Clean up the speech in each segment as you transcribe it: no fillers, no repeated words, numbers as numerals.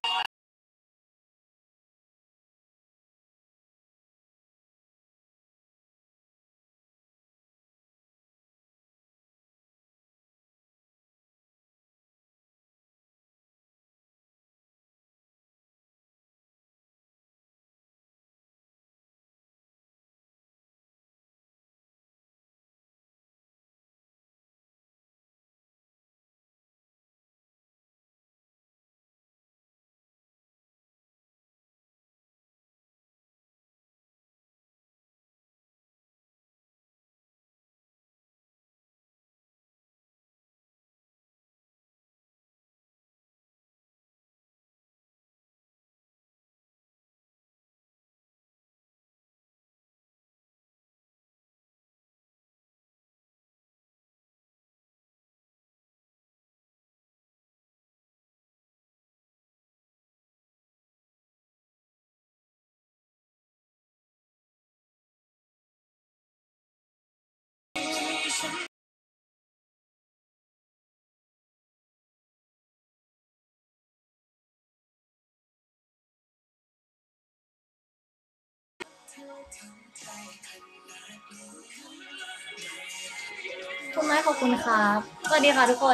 คุณไม้ขอบคุณครับสวัสดีค่ะทุกคน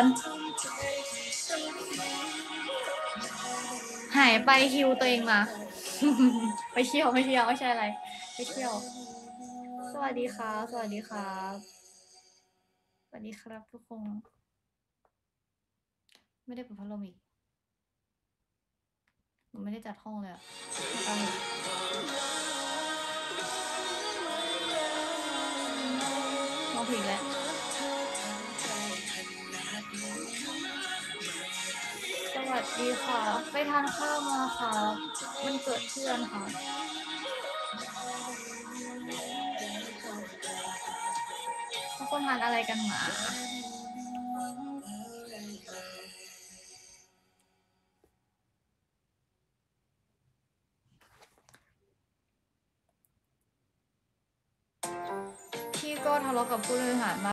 หายไปฮิวตัวเองมา ไปเที่ยวไม่ใช่อะไรไปเที่ยวสวัสดีครับสวัสดีครับสวัสดีครับทุกคนไม่ได้เปิดพัดลมอีกหนูไม่ได้จัดห้องเลยอะเอาร้องเพลงแล้วสวัสดีค่ะไปทานข้าวมาค่ะมันเกิดเพื่อนค่ะทุกคนทานอะไรกันมาพี่ก็ทะเลาะกับผู้บริหารมา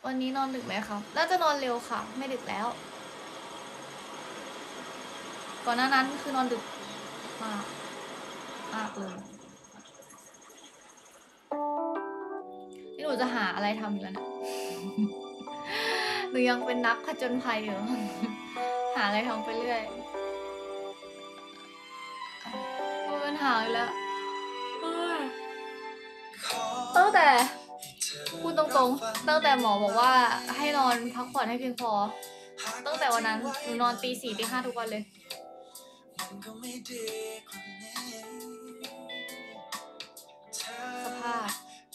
วันนี้นอนดึกไหมครับน่าจะนอนเร็วค่ะไม่ดึกแล้วก่อนหน้านั้นคือนอนดึกมากมากเลยนี่หนูจะหาอะไรทำอยู่แล้วนะ หนูยังเป็นนักผจญภัยอยู่ หาอะไรทำไปเรื่อยมีปัญหาอีกแล้วตั้งแต่พูดตรงๆตั้งแต่หมอบอกว่าให้นอนพักผ่อนให้เพียงพอตั้งแต่วันนั้นหนูนอนตี 4 ตี 5ทุกวันเลยสภาพ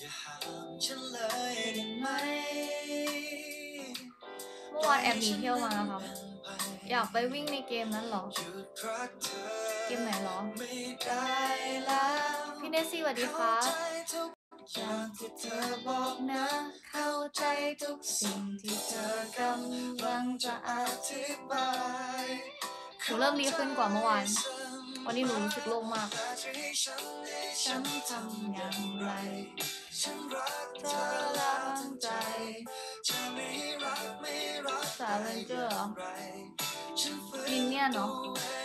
เมื่อวานแอบหนีเที่ยวมาครับอยากไปวิ่งในเกมนั้นเหรอเกมไหนเหรอพี่เนสซี่สวัสดีครับอย่างที่เธอบอกนะเข้าใจทุกสิ่งที่เธอกำลังจะอธิบายหนูเริ่มดีขึ้นกว่าเมื่อวานวันนี้หนูรู้สึกโล่งมากฉันทำอย่างไรฉันรักเธอล้างใจจะไม่รักสาเลนเจอร์เหรอมินเนี่ยเนาะ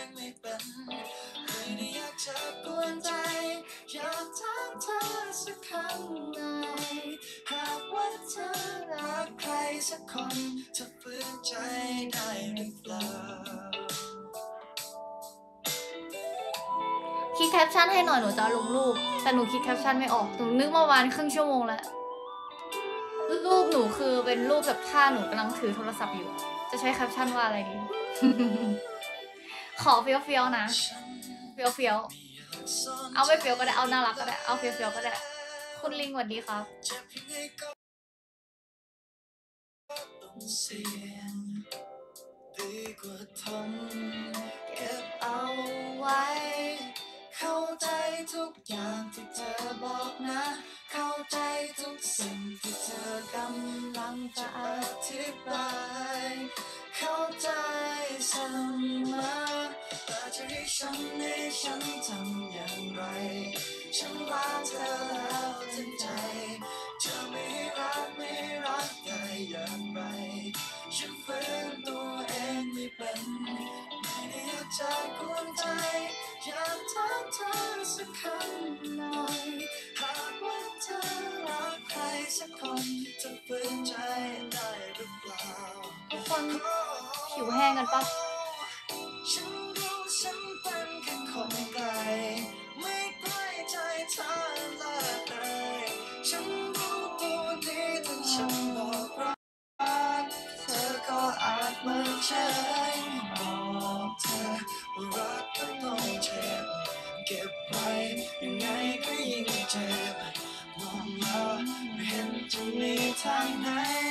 อยากจะกวนใจอยากถามเธอสักคำหน่อยหากว่าเธอรักใครสักคนจะฝืนใจได้หรือเปล่าคิดแคปชั่นให้หน่อยหนูจะลงรูปแต่หนูคิดแคปชั่นไม่ออกหนูนึกเมื่อวานครึ่งชั่วโมงแล้วรูปหนูคือเป็นรูปแบบท่าหนูกำลังถือโทรศัพท์อยู่จะใช้แคปชั่นว่าอะไรดี ขอเฟี้ยวๆนะเฟี้ยวๆเอาไม่เฟี้ยวก็ได้เอาน่ารักก็ได้เอาเฟี้ยวๆก็ได้คุณลิงสวัสดีครับดีกว่าทนเก็บเอาไว้เข้าใจทุกอย่างที่เธอบอกนะเข้าใจทุกสิ่งที่เธอกำลังจะอธิบายเข้าใจเสมอแต่จะให้ฉันทำอย่างไรฉันรักเธอแล้วทั้งใจจะไม่รักได้อย่างไรฉันฝืนตัวเองไม่เป็นไม่ได้อยากจะกวนใจอยากถามเธอสักคำหน่อยหากว่าเธอรักใครสักคนจะฝืนใจได้หรือเปล่าทุกคนผิวแห้งกันปะฉันรู้ฉันเป็นแค่คนไกลไม่ใกล้ใจเธอเลยฉันรู้ตัวดีถึงฉันบอกรักเธอก็อาจเมินเฉยบอกเธอว่ารักก็ต้องเจ็บเก็บไว้ยังไงก็ยิ่งเจ็บมองมาไม่เห็นจะมีทางไหน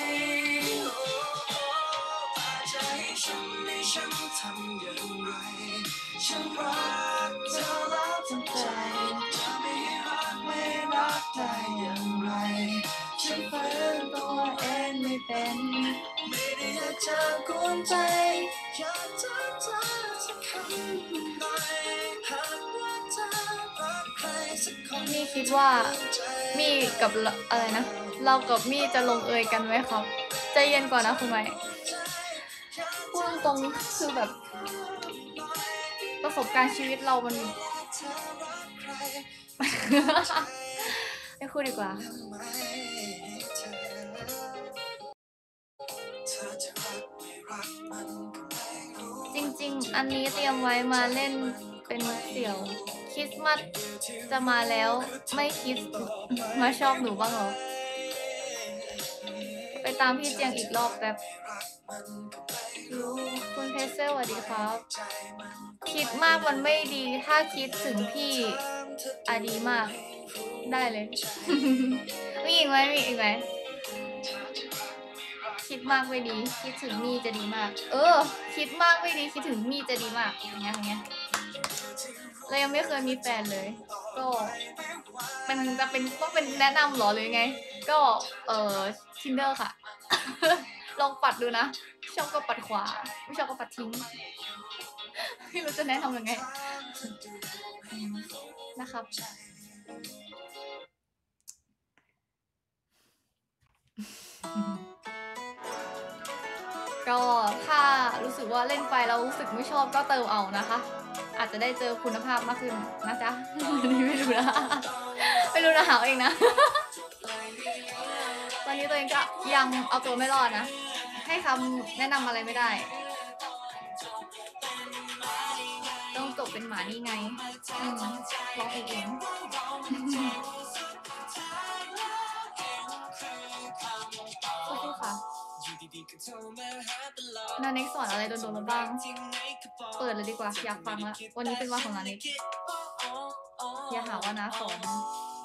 อาจจะให้ฉันทำอย่างไรฉันรักเธอแล้วทั้งใจจะไม่รักได้อย่างไรฉันฝืนตัวเองไม่เป็นไม่ได้อยากจะกวนใจอยากถามเธอสักคำหน่อยหากว่าเธอรักใครสักคนนี่คิดว่ามี่กับอะไรนะเรากับมี่จะลงเอยกันไหมครับใจเย็นก่อนนะคุณไม้พูดตรงคือแบบประสบการณ์ชีวิตเรามันไม่พูดดีกว่าจริงๆอันนี้เตรียมไว้มาเล่นเป็นเสี่ยวคริสต์มาสจะมาแล้วไม่คิดมาชอบหนูบ้างเหรอไปตามพี่เจียงอีกรอบแป๊บคุณเพเซลสวัสดีครับคิดมากมันไม่ดีถ้าคิดถึงพี่ดีมากได้เลย มีอีกไหมคิดมากไม่ดีคิดถึงมี่จะดีมากคิดมากไม่ดีคิดถึงมี่จะดีมากอย่างเงี้ยเรายังไม่เคยมีแฟนเลยก็มันจะเป็นต้องเป็นแนะนำหรอหรือไงก็Tinder ค่ะ ลองปัดดูนะชอบก็ปัดขวาไม่ชอบก็ปัดทิ้งไม่รู้จะแนะนำยังไงนะครับก็ถ้ารู้สึกว่าเล่นไปแล้วรู้สึกไม่ชอบก็เติมเอานะคะ อาจจะได้เจอคุณภาพมากขึ้นนะจ๊ะ อันนี้ไม่รู้นะ ไม่รู้นะหาเองนะ ตอนนี้ตัวเองก็ยังเอาตัวไม่รอดนะ ให้คำแนะนำอะไรไม่ได้ ต้องจบเป็นหมานี่ไงร้องเองสู้ๆค่ะนาเน็กสอนอะไรโดนๆมาบ้าง เปิดเลยดีกว่า อยากฟังละวันนี้เป็นวันของนาเน็กอย่าหาว่านาสอนนะ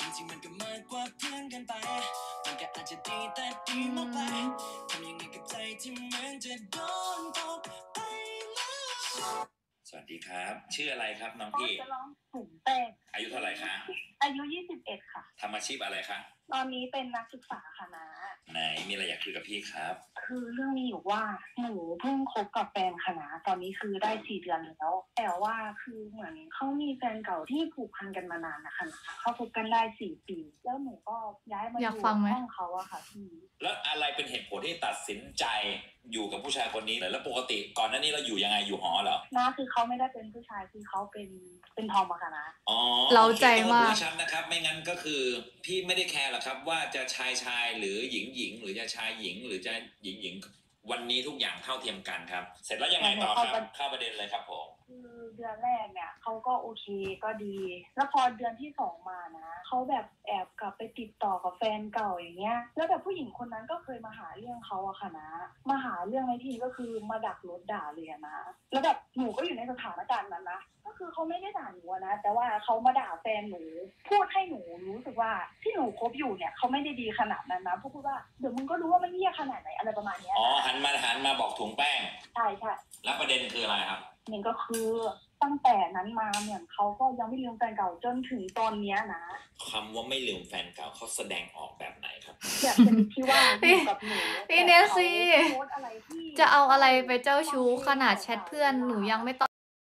สวัสดีครับชื่ออะไรครับน้องพี่จะร้องถุงแป้งอายุเท่าไหร่คะอายุ21ค่ะทำอาชีพอะไรคะตอนนี้เป็นนักศึกษาค่ะนะไหนมีอะไรอยากคุยกับพี่ครับคือเรื่องนี้อยู่ว่าหนูเพิ่งคบกับแฟนค่ะนะตอนนี้คือได้4 เดือนแล้วแต่ว่าคือเหมือนเขามีแฟนเก่าที่ผูกพันกันมานานนะคะเขาคบกันได้4 ปีแล้วหนูก็ย้ายมาอยู่ห้องเขาอะค่ะพี่แล้วอะไรเป็นเหตุผลที่ตัดสินใจอยู่กับผู้ชายคนนี้แล้วปกติก่อนหน้านี้เราอยู่ยังไงอยู่หอเหรอนะคือเขาไม่ได้เป็นผู้ชายคือเขาเป็นทอมอะค่ะนะอ๋อเราใจมากชัดนะครับไม่งั้นก็คือพี่ไม่ได้แคร์หรอกครับว่าจะชายหรือหญิงหรือจะชายหญิงหรือจะหญิงวันนี้ทุกอย่างเท่าเทียมกันครับเสร็จแล้วยังไงต่อครับเข้าประเด็นเลยครับผมคือเดือนแรกเนี่ยเขาก็โอเคก็ดีแล้วพอเดือนที่2มานะเขาแบบแอบกลับไปติดต่อกับแฟนเก่าอย่างเงี้ยแล้วแบบผู้หญิงคนนั้นก็เคยมาหาเรื่องเขาอะค่ะนะมาหาเรื่องในที่ก็คือมาดักรถด่าเลยนะแล้วแบบหนูก็อยู่ในสถานการณ์นั้นนะก็คือเขาไม่ได้ด่าหนูนะแต่ว่าเขามาด่าแฟนหนูพูดให้หนูรู้สึกว่าที่หนูคบอยู่เนี่ยเขาไม่ได้ดีขนาดนั้นนะพูดว่าเดี๋ยวมึงก็รู้ว่ามันเหี้ยขนาดไหนอะไรประมาณนี้อ๋อหันมาบอกถุงแป้งใช่แล้วประเด็นคืออะไรครับหนึ่งก็คือตั้งแต่นั้นมาเหมือนเขาก็ยังไม่ลืมแฟนเก่าจนถึงตอนนี้นะคำว่าไม่ลืมแฟนเก่าเขาแสดงออกแบบไหนครับแบบเป็นที่ว่าอยู่กับหนูพี่เนซี่จะเอาอะไรไปเจ้าชู้ขนาดแชทเพื่อนหนูยังไม่ต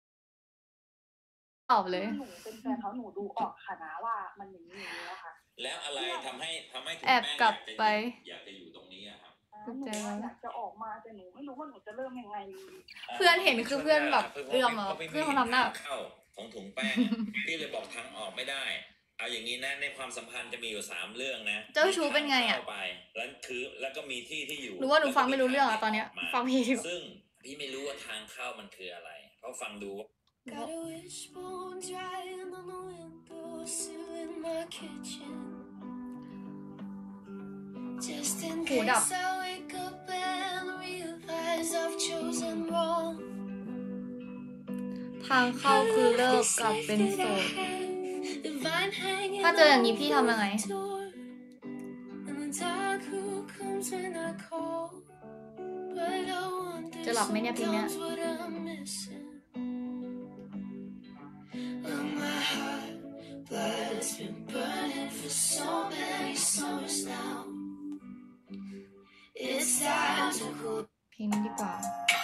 อบเลยหนูเป็นแฟนเขาหนูดูออกค่ะนะว่ามันอย่างนี้แล้วค่ะแล้วอะไรทำให้แอบกลับไปอยากจะอยู่ตรงนี้ครับหนูอยากจะออกมาแต่หนูไม่รู้ว่าหนูจะเริ่มยังไงเพื่อนเห็นคือเพื่อนแบบเอื้อมเพื่อนเขาทำหน้าเข้าของถุงแป้งพี่เลยบอกทางออกไม่ได้เอาอย่างนี้นะในความสัมพันธ์จะมีอยู่3 เรื่องนะเจ้าชู้เป็นไงอ่ะไปแล้วก็มีที่อยู่รู้ว่าหนูฟังไม่รู้เรื่องอ่ะตอนเนี้ยฟังพี่ซึ่งพี่ไม่รู้ว่าทางเข้ามันคืออะไรเพราะฟังดูหูดับทางเข้าคือเลิกกับเป็นโสดถ้าเจออย่างนี้พี่ทำยังไงจะหลับไหมเนี่ยเพลงเนี้ยเพลงนี้ดีกว่า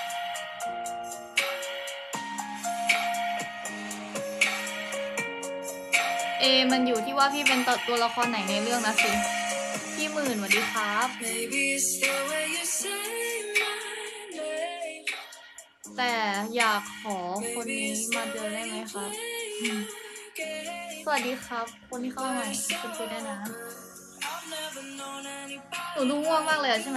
มันอยู่ที่ว่าพี่เป็นตัวละครไหนในเรื่องนะสิพี่หมื่นสวัสดีครับแต่อยากขอคนนี้มาเจอได้ไหมครับสวัสดีครับคนที่เข้ามาใหม่คุณคุยได้นะหนูดูง่วงมากเลยใช่ไหม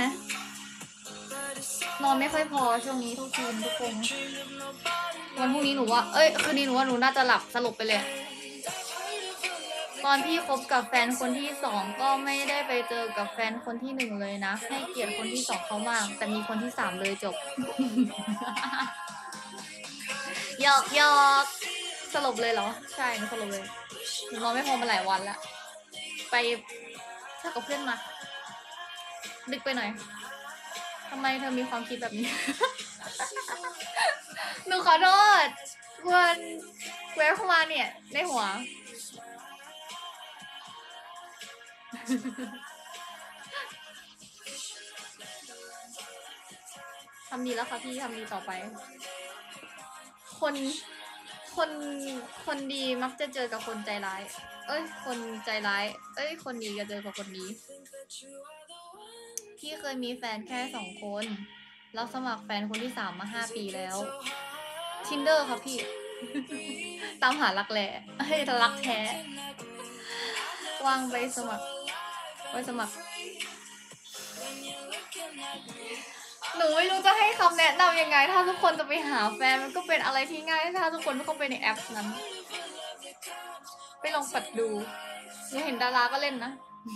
นอนไม่ค่อยพอช่วงนี้ทุกคนวันพรุ่งนี้หนูว่าคืนนี้หนูว่าหนูน่าจะหลับสลบไปเลยตอนพี่คบกับแฟนคนที่2ก็ไม่ได้ไปเจอกับแฟนคนที่1เลยนะให้เกียรติคนที่2เขามากแต่มีคนที่3เลยจบ หยอกสลบเลยเหรอใช่หนูสลบเลยหนูนอนไม่พอมาหลายวันแล้วไปเที่ยวกับเพื่อนมาดึกไปหน่อยทำไมเธอมีความคิดแบบนี้ หนูขอโทษวันแวะเข้ามาเนี่ยในหัว ทำดีแล้วค่ะพี่ทำดีต่อไปคนดีมักจะเจอกับคนใจร้ายคนใจร้ายคนดีจะเจอกับคนดีพี่เคยมีแฟนแค่2 คนรับสมัครแฟนคนที่3มา5 ปีแล้ว Tinder ครับพี่ ตามหารักแร้ให้รักแท้วางไปสมัครหนูไม่รู้จะให้คำแนะนำยังไงถ้าทุกคนจะไปหาแฟนมันก็เป็นอะไรที่ง่ายถ้าทุกคนเข้าไปในแอปนั้นไปลองปัดดูหนูเห็นดาราก็เล่นนะ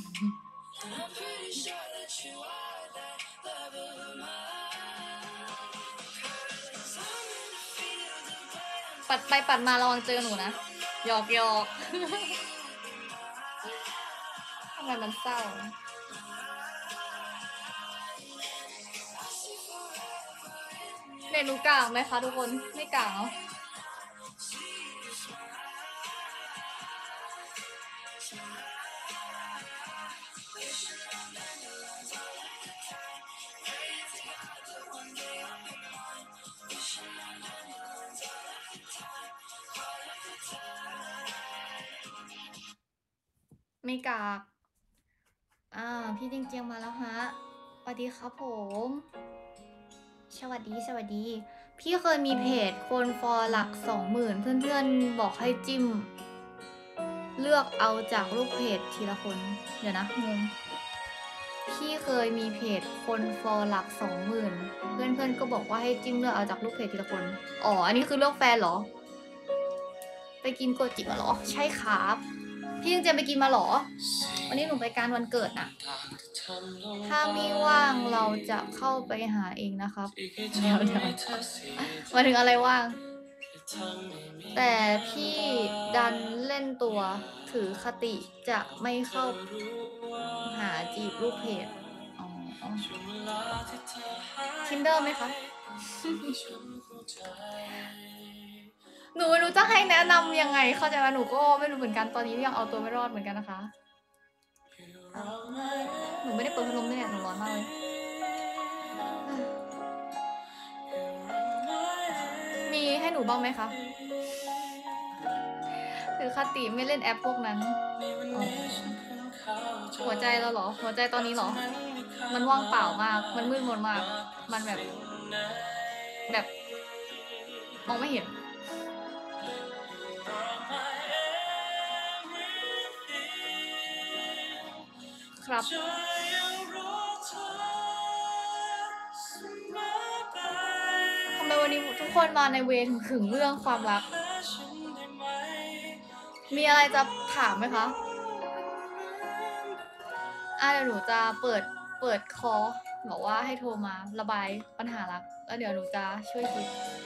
ปัดไปปัดมาระวังเจอหนูนะหยอกทำไมมันเศร้าเน็ตหนูกลางไหมคะทุกคนไม่กลางเนาะไม่กากพี่จริงๆมาแล้วฮะสวัสดีครับผมสวัสดีพี่เคยมีเพจคนฟอลหลัก 20,000 เพื่อนๆบอกให้จิ้มเลือกเอาจากรูปเพจทีละคนเดี๋ยวนะงงพี่เคยมีเพจคนฟอลหลัก 20,000 เพื่อนๆก็บอกว่าให้จิ้มเลือกเอาจากรูปเพจทีละคนอ๋ออันนี้คือเลือกแฟนเหรอไปกินโกจิมาเหรอใช่ครับพี่ยังเจมไปกินมาเหรอวันนี้หนูไปการวันเกิดน่ะถ้าไม่ว่างเราจะเข้าไปหาเองนะครับเดี๋ยวมาถึงอะไรว่างแต่พี่ดันเล่นตัวถือคติจะไม่เข้าหาจีบลูกเพจTinder ไหมคะ หนูไม่รู้จะให้แนะนำยังไงเข้าใจไหมหนูก็ไม่รู้เหมือนกันตอนนี้ยังเอาตัวไม่รอดเหมือนกันนะคะหนูไม่ได้เปิดพัดลมด้วยเนี่ยหนูร้อนมากเลยมีให้หนูบ้างไหมคะคือคติไม่เล่นแอปพวกนั้นหัวใจเราเหรอหัวใจตอนนี้เหรอมันว่างเปล่ามากมันมืดมนมากมันแบบมองไม่เห็นครับทำไมวันนี้ทุกคนมาในเวถึงเรื่องความรักมีอะไรจะถามไหมคะเดี๋ยวหนูจะเปิดคอบอกว่าให้โทรมาระบายปัญหารักแล้วเดี๋ยวหนูจะช่วยคิด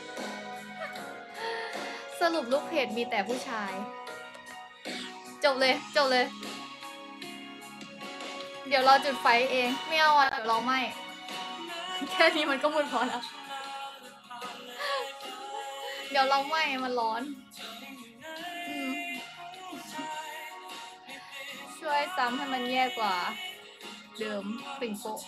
สรุปลูกเพจมีแต่ผู้ชายจบเลยเดี๋ยวเราจุดไฟเองไม่เอาเดี๋ยวเราไม่แค่นี้มันก็หมดพอแล้วเดี๋ยวเราไม่มันร้อนช่วยซ้ำให้มันแย่กว่าเดิมปิ่งโป๊ะ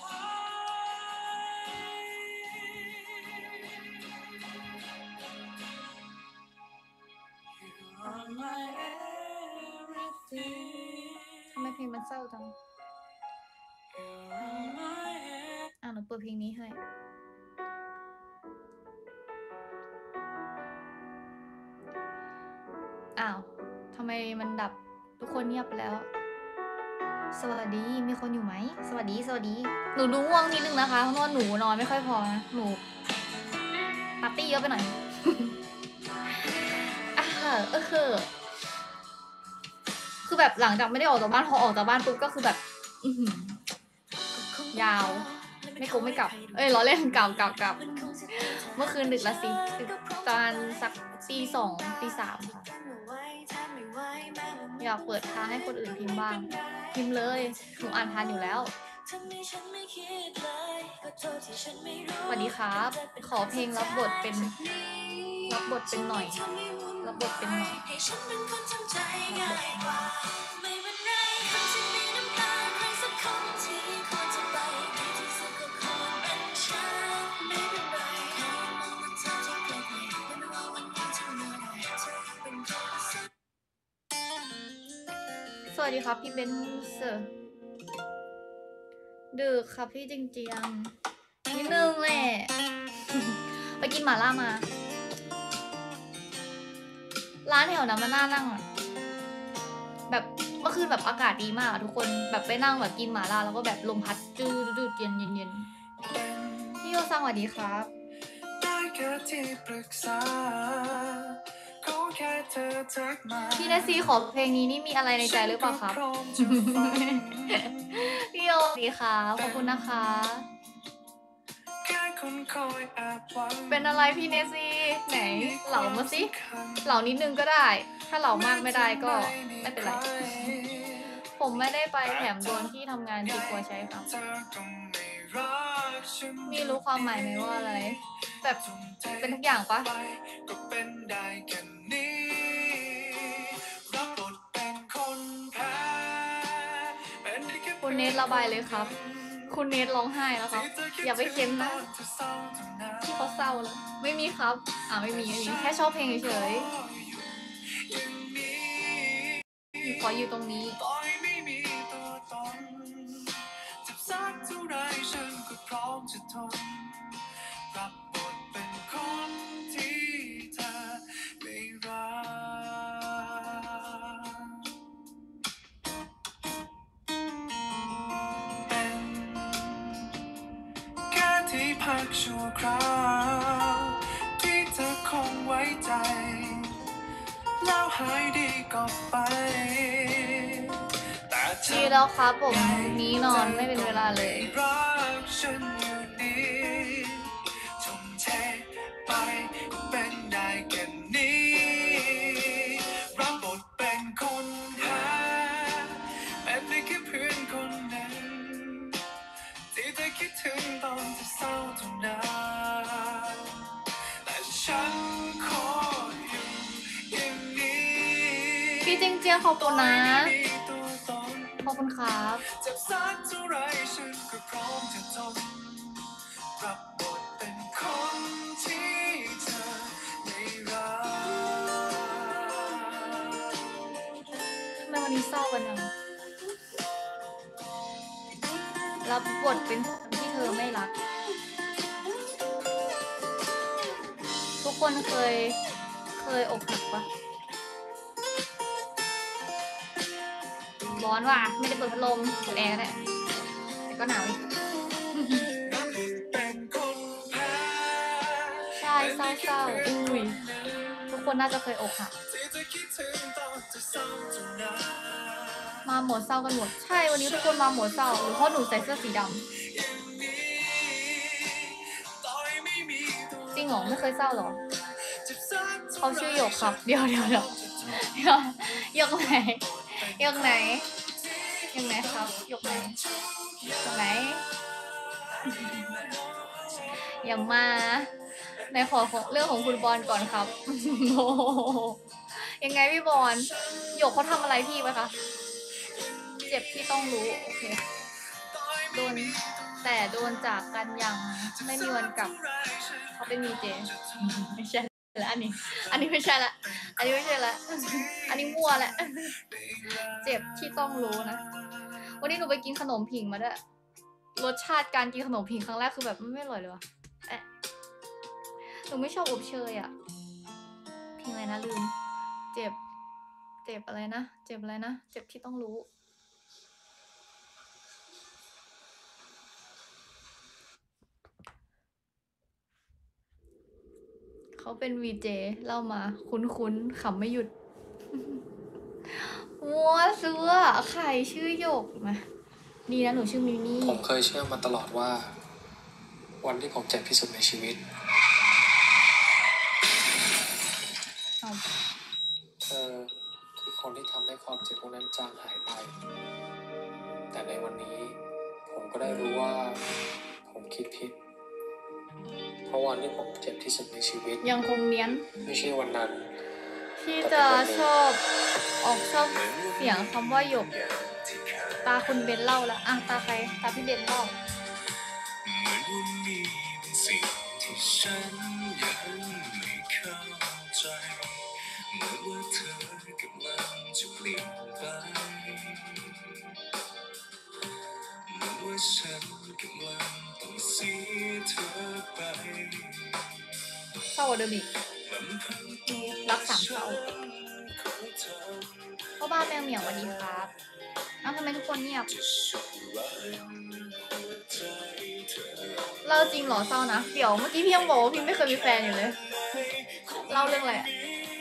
ทำไมเพลงมันเศร้าจังหนูเปิดเพลงนี้ให้ทำไมมันดับทุกคนเงียบไปแล้วสวัสดีมีคนอยู่ไหมสวัสดีหนูดูง่วงนิดนึงนะคะเพราะว่าหนูนอนไม่ค่อยพอนะหนูปาร์ตี้เยอะไปหน่อยคือแบบหลังจากไม่ได้ออกจากบ้านพอออกจากบ้านปุ๊บก็คือแบบยาวไม่กลับล้อเล่นกลับเมื่อคืนดึกละสิตอนสักตี2ตี3ค่ะอยากเปิดทางให้คนอื่นพิมพ์บ้างพิมพ์เลยหนูอ่านทันอยู่แล้วสวัสดีครับขอเพลงรับบทเป็นหน่อยสวัสดีครับพี่เบนซ์ดึกครับพี่จริงๆนิดนึงแหละหม่าล่ามาร้านแถวนั้นมันน่านั่งอะแบบเมื่อคืนแบบอากาศดีมากทุกคนแบบไปนั่งแบบกินหม่าล่าแล้วก็แบบลมพัดจืดๆเย็นพี่โยซังสวัสดีครับพี่เนซีขอเพลงนี้นี่มีอะไรในใจหรือเปล่าครับ พี่โยสวัสดีค่ะขอบคุณนะคะเป็นอะไรพี่เนซีไหนเหล่ามาสิเหล่านิดนึงก็ได้ถ้าเหล่ามากไม่ได้ก็ไม่เป็นไรผมไม่ได้ไปแถมโดนที่ทำงานติดหัวใช้ครับมีรู้ความหมายไหมว่าอะไรแบบเป็นทุกอย่างปะคุณเนทระบายเลยครับคุณเนทร้องไห้แล้วครับอย่าไปเค้นนะที่เขาเศร้าแล้วไม่มีครับไม่มีแค่ชอบเพลงเฉยขออยู่ตรงนี้พักชั่วคราวที่เธอคงไว้ใจแล้วหายดีก็ไปดีแล้วครับผมนี้นอนไม่เป็นเวลาเลยพี่จริงเจียขอบคุณนะขอบคุณครับทำไมวันนี้เศร้ากันจังรับบทเป็นคนที่เธอไม่รักทุกคนเคยอกหักปะร้อนว่ะไม่ได้เปิดพัดลมเปิดแอร์แหละแต่ก็หนาวใช่เศร้าอุ้ยทุกคนน่าจะเคยอกหักมาหมดเศร้ากันหมดใช่วันนี้ทุกคนมาหมดเศร้าหรือเพราะหนูใส่เสื้อสีดำจริงเหรอไม่เคยเศร้าหรอเขาชื่อหยกครับเดี๋ยวยกไหนยังไงครับยกไหนอย่ามาในขอเรื่องของคุณบอลก่อนครับโอ้ยังไงพี่บอลหยกเขาทำอะไรพี่ไหมคะเจ็บที่ต้องรู้โอเคโดนจากกันอย่างไม่มีวันกลับเขาเป็นมีเจไม่ใช่แล้วอันนี้ไม่ใช่ละอันนี้มั่วแหละเจ็บที่ต้องรู้นะวันนี้หนูไปกินขนมผิงมาด้วยรสชาติการกินขนมผิงครั้งแรกคือแบบไม่อร่อยเลยวะหนูไม่ชอบอบเชยอ่ะผิงอะไรนะลืมเจ็บอะไรนะเจ็บที่ต้องรู้เขาเป็นวีเจเล่ามาคุ้นขำไม่หยุดวัวเสื้อใครชื่อหยกมาดีนะหนูชื่อมิวนี่ผมเคยเชื่อมาตลอดว่าวันที่ผมเจ็บที่สุดในชีวิตเธอคือคนที่ทำให้ความเจ็บพวกนั้นจางหายไปแต่ในวันนี้ผมก็ได้รู้ว่าผมคิดผิดเพราะวันที่ผมเจ็บที่สุดในชีวิตยังคงเนียนไม่ใช่วันนั้นที่จะชอบเสียงคำว่าหยกตาคุณเบนเล่าแล้วตาใครตาพี่เบนเล่าเหมือนวันนี้เป็นสิ่งที่ฉันยังไม่เข้าใจเหมือนว่าเธอกำลังจะเปลี่ยนไปเหมือนว่าฉันกำลังต้องเสียเธอไปากว่าเดิมอีกรักสามเศร้าพ่อบ้านแมวเหมียวสวัสดีครับอ้าวทำไมทุกคนเงียบเล่าจริงเหรอเศร้านะเดี๋ยวเมื่อกี้พี่ยังบอกว่าพี่ไม่เคยมีแฟนอยู่เลยเล่าเรื่องอะไรอะ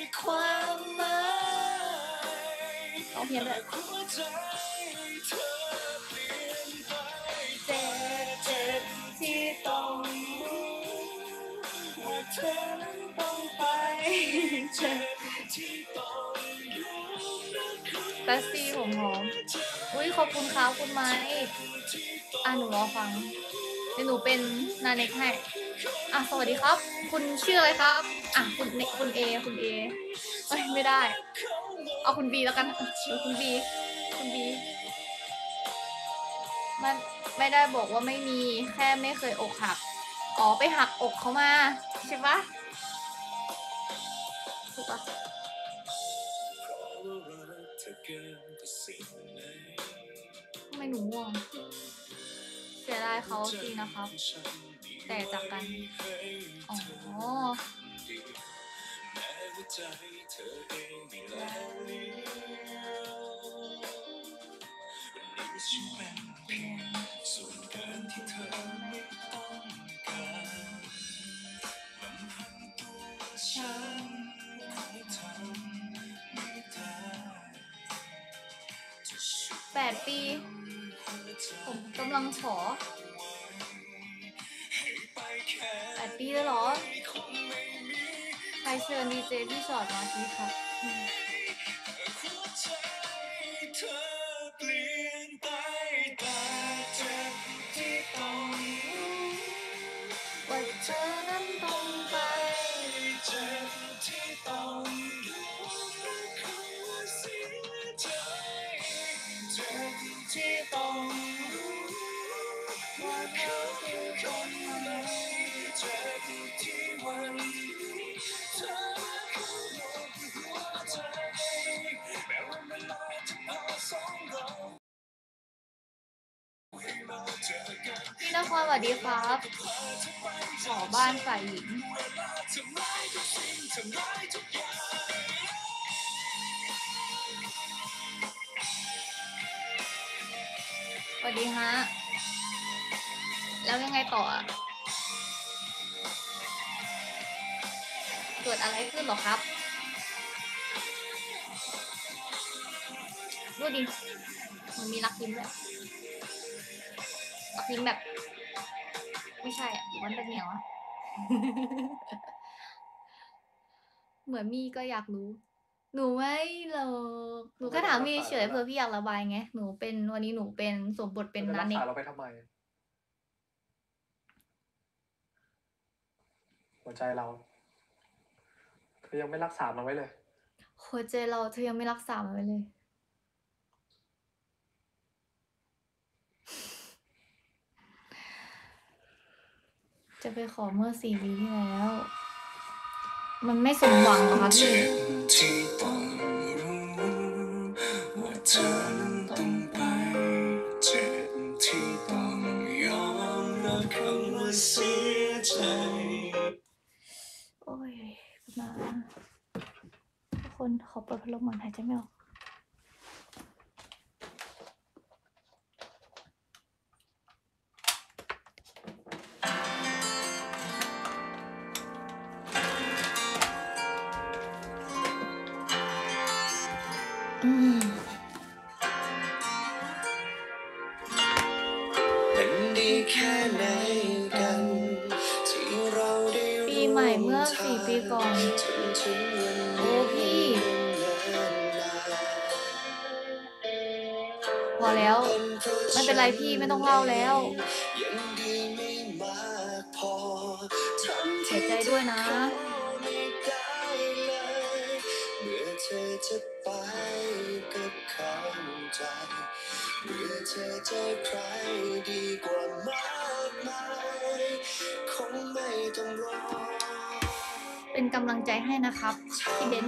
ร้องเพี้ยนด้วยเจ็บที่ต้องรู้ว่าเธอนั้นต้องไปเจ็บที่ต้องรู้แบสซี่ผมหอมอุ้ยขอบคุณครับคุณไม้หนูรอฟังเดี๋ยวหนูเป็นนาเน็กให้สวัสดีครับคุณชื่ออะไรครับคุณเอเอ้ยไม่ได้เอาคุณบีแล้วกันคุณบีมันไม่ได้บอกว่าไม่มีแค่ไม่เคยอกหักไปหักอกเขามาใช่ปะถูกปะทำไมหนูง่วงเสียดายเขาจริงนะครับแต่จากกัน8 ปีผมกำลังขอ8 ปีเลยเหรอใครเชิญดีเจพี่ชอตมาทีครับว่าเธอนั้นต้องไปเจ็บที่ต้องรู้ว่าเสียใจเจ็บที่ต้องรู้ว่าเขาคือคนไหนเจ็บที่วันนี้เธอเขาหมดหัวใจแม้วันเวลาจะพาสองเราพี่นครสวัสดีครับขอบ้านฝ่ายหญิงสวัสดีฮะแล้วยังไงต่อเกิดอะไรขึ้นหรอครับดูดิมันมีรักยิ้มแบบรักยิ้มแบบไม่ใช่มันเป็นเหนียวเหมือนมีก็อยากรู้หนูไม่หรอกหนูแค่ถามพี่เฉยเพื่อพี่อยากระบายไงวันนี้หนูเป็นสมบทเป็นนันเองเราไปทำไมหัวใจเราเธอยังไม่รักษามันไว้เลยหัวใจเราเธอยังไม่รักษามันไว้เลยจะไปขอเมื่อ4 ปีที่แล้วมันไม่สมหวังหรอคะพี่ที่ต้องรู้ว่าเธอนั้นต้องไปเจ็บที่ต้องยอมรับคำว่าเสียใจโอ้ยมาทุกคนขอเปิดพัดลมหน่อยหายใจไม่ออกเป็นดีแค่ไหนกันที่เราได้ปีใหม่เมื่อ4 ปีก่อนโอ้พี่พอแล้วไม่เป็นไรพี่ไม่ต้องเล่าแล้วเสียใจด้วยนะเมื่อเธอจะไปก็เข้าใจเมื่อเธอเจอใครดีกว่ามากมายคงไม่ต้องรอเป็นกำลังใจให้นะครับพี่เบน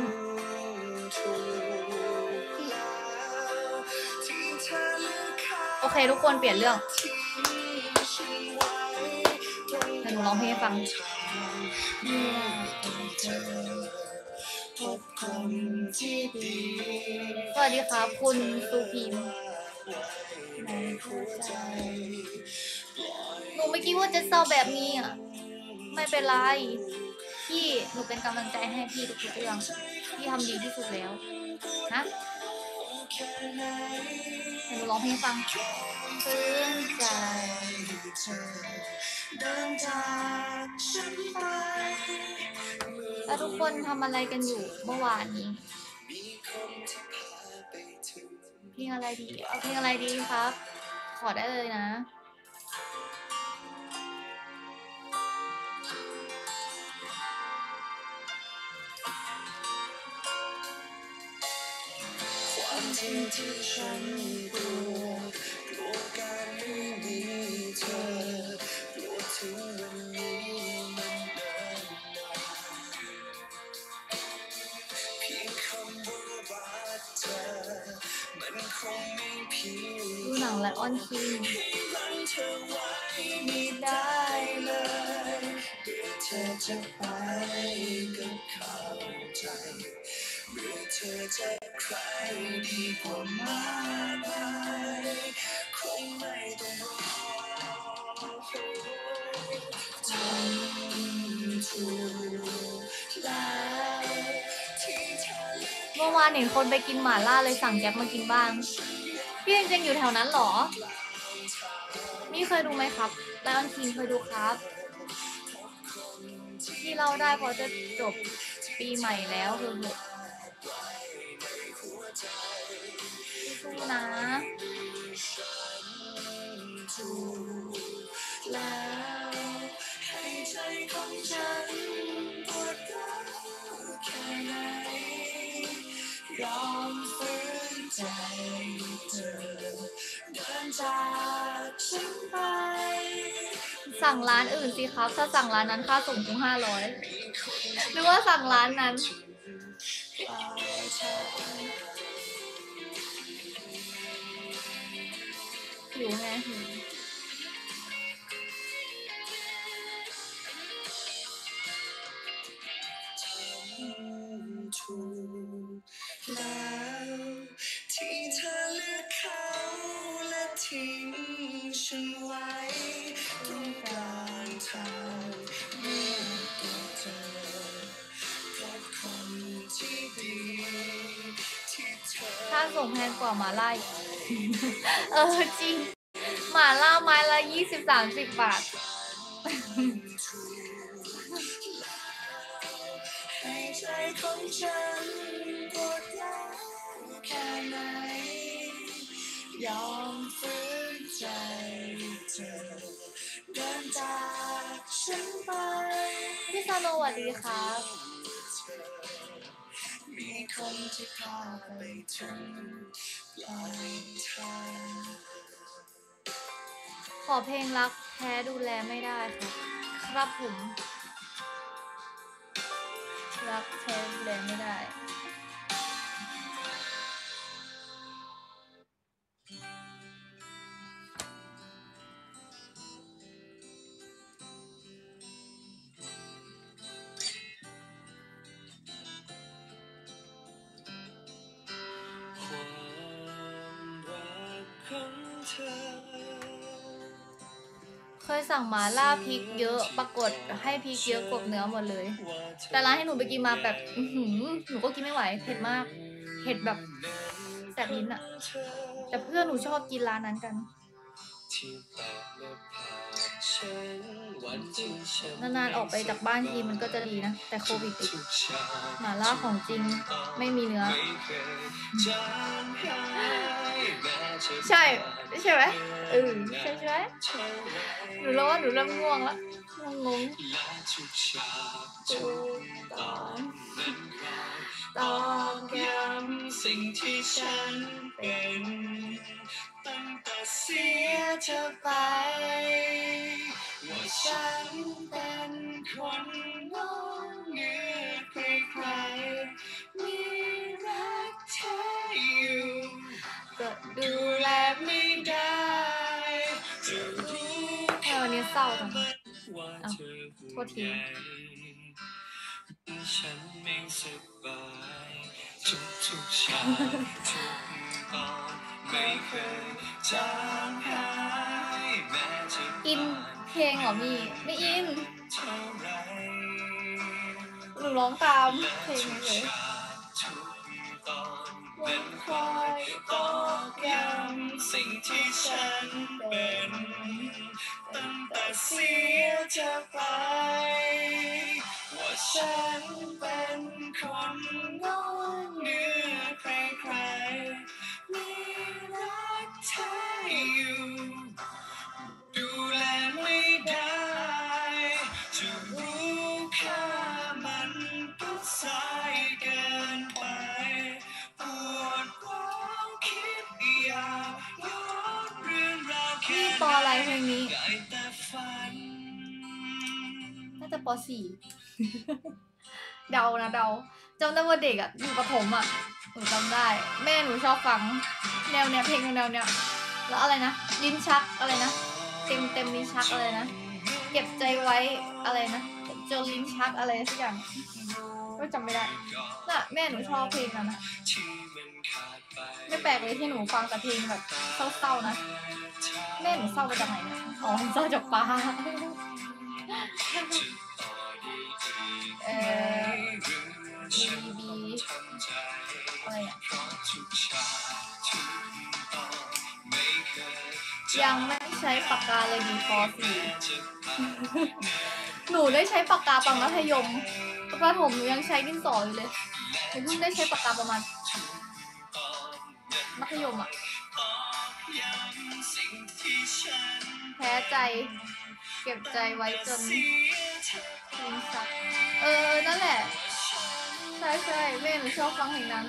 โอเคทุกคนเปลี่ยนเรื่องให้หนูร้องเพลงให้ฟังางเมื่อเธอพบคนที่ดีสวัสดีครับคุณสุพิมในหัวใจหนูไม่คิดว่าจะเศร้าแบบนี้อ่ะไม่เป็นไรพี่หนูเป็นกำลังใจให้พี่ทุกๆเรื่องพี่ทำดีที่สุดแล้วนะให้หนูร้องเพลงฟังฟื้นใจเธอเดินจากฉันไปแล้วทุกคนทำอะไรกันอยู่เมื่อวานนี้มีคนที่พาไปถึงเพลงอะไรดีเอาเพลงอะไรดีครับ ขอได้เลยนะความจริงที่ฉันกลัวการไม่มีเธอกลัวถึงวันนี้มันเดินมาเพียงคำว่ารักเธอมันคงไม่เพียงดูหนังไลออนคิงรักเธอไว้ไม่ได้เลยเมื่อเธอจะไปก็เข้าใจเมื่อเธอจะใครดีกว่ามากมายคงไม่ต้องรอทำถูกแล้วที่เธอเลือกเมื่อวานเห็นคนไปกินหม่าล่าเลยสั่งแก๊ปมากินบ้างพี่จริงๆอยู่แถวนั้นเหรอนี่เคยดูไหมครับไลออนคิงเคยดูครับที่เราได้พอจะจบปีใหม่แล้วคือสู้นะแล้วให้ใจของฉันปวดร้าวแค่ไหนยอมฝืนใจเธอเดินจากฉันไปสั่งร้านอื่นสิครับ ถ้าสั่งร้านนั้นค่าส่งคง500หรือว่าสั่งร้านนั้นหิวไงหิวถูกแล้วที่เธอเลือกเขาและทิ้งฉันไว้ตรงกลางทางเมื่อตัวเธอพบคนที่ดีที่เธอค่าส่งแพงกว่าหมาล่าอีก จริงหมาล่าไม้ละ20-30 บาทให้ใจของฉันปวดร้าวแค่ไหนยอมฝืนใจเธอเดินจากฉันไปพี่ซาโนสวัสดีครับมีคนที่พาไปถึงปลายทางขอเพลงรักแท้ดูแลไม่ได้ครับ ครับผม รักแท้ดูแลไม่ได้ความรักของเธอเคยสั่งหมาล่าพริกเยอะปรากฏให้พริกเยอะกว่าเนื้อหมดเลย แต่ร้านให้หนูไปกินมาแบบหนูก็กินไม่ไหวเผ็ดมากเผ็ดแบบแสบลิ้นอะแต่เพื่อนหนูชอบกินร้านนั้นกันที่แปลกและผ่านฉันวันที่ฉันนานๆออกไปจากบ้านทีมันก็จะดีนะ แต่โควิดติดหมาล่าของจริงไม่มีเนื้อไม่เคยจางหายแม้จะใช่ใช่ไหมใช่ไหมเท่าไรหนูรู้ว่าหนูเริ่มง่วงแล้วงงและทุกฉากๆทุทุกกตตออน นนั้นคอยตตออน กย้ำสิ่งที่ฉันเป็นตั้งแต่เสียเธอไป ว่าฉันเป็นคนงงเงียบใครๆมีรักเธออยู่ก็ดูดูแลแลไม่ได้จะรู้แค่วันนี้เศร้าจังว่าอ้าวโทษทีฉันไม่สบายทุกๆเช้าทุกตอนไม่เคยจางหายแม้จะอินเพลงเหรอมี่ไม่อินเท่าไรหนูร้องตามเพลงเลยทุกตอนมันคอยตอกย้ำสิ่งที่ฉันเป็นตั้งแต่เสียเธอไปว่าฉันเป็นคนงดเหนือใครๆมีรักเธออยู่ดูแลไม่ได้จะรู้ค่ามันก็สายเกินไปปวดร้าวคิดอยากย้อนเรื่องราวแค่นี่ปออะไรเพลงนี้ได้แต่ฝันน่าจะป .4 เดานะเดาจำได้ว่าเด็กอ่ะอยู่ประถมอ่ะหนูจำได้ แม่หนูชอบฟังแนวเนี้ยเพลงแนวเนี้ยแล้วอะไรนะลิ้นชักอะไรนะเต็มลิ้นชักอะไรนะเก็บใจไว้อะไรนะจนลิ้นชักอะไรสักอย่างก็จำไม่ได้น่ะแม่หนูชอบเพลงนั้นนะไม่แปลกเลยที่หนูฟังแต่เพลงแบบเศร้าๆนะแม่หนูเศร้ามาจากไหนเนี่ยอ๋อเศร้าจากป้าBB อะไรอ่ะยังไม่ใช้ปากกาเลยดีพอสิหนูได้ใช้ปากกาตอนมัธยมประถมหนูยังใช้ดินสออยู่เลยหนูเพิ่งได้ใช้ปากกาประมาณมัธยมอ่ะแพ้ใจเก็บใจไว้จนลิ้นชักนั่นแหละใช่แม่หนูชอบฟังเพลงนั้น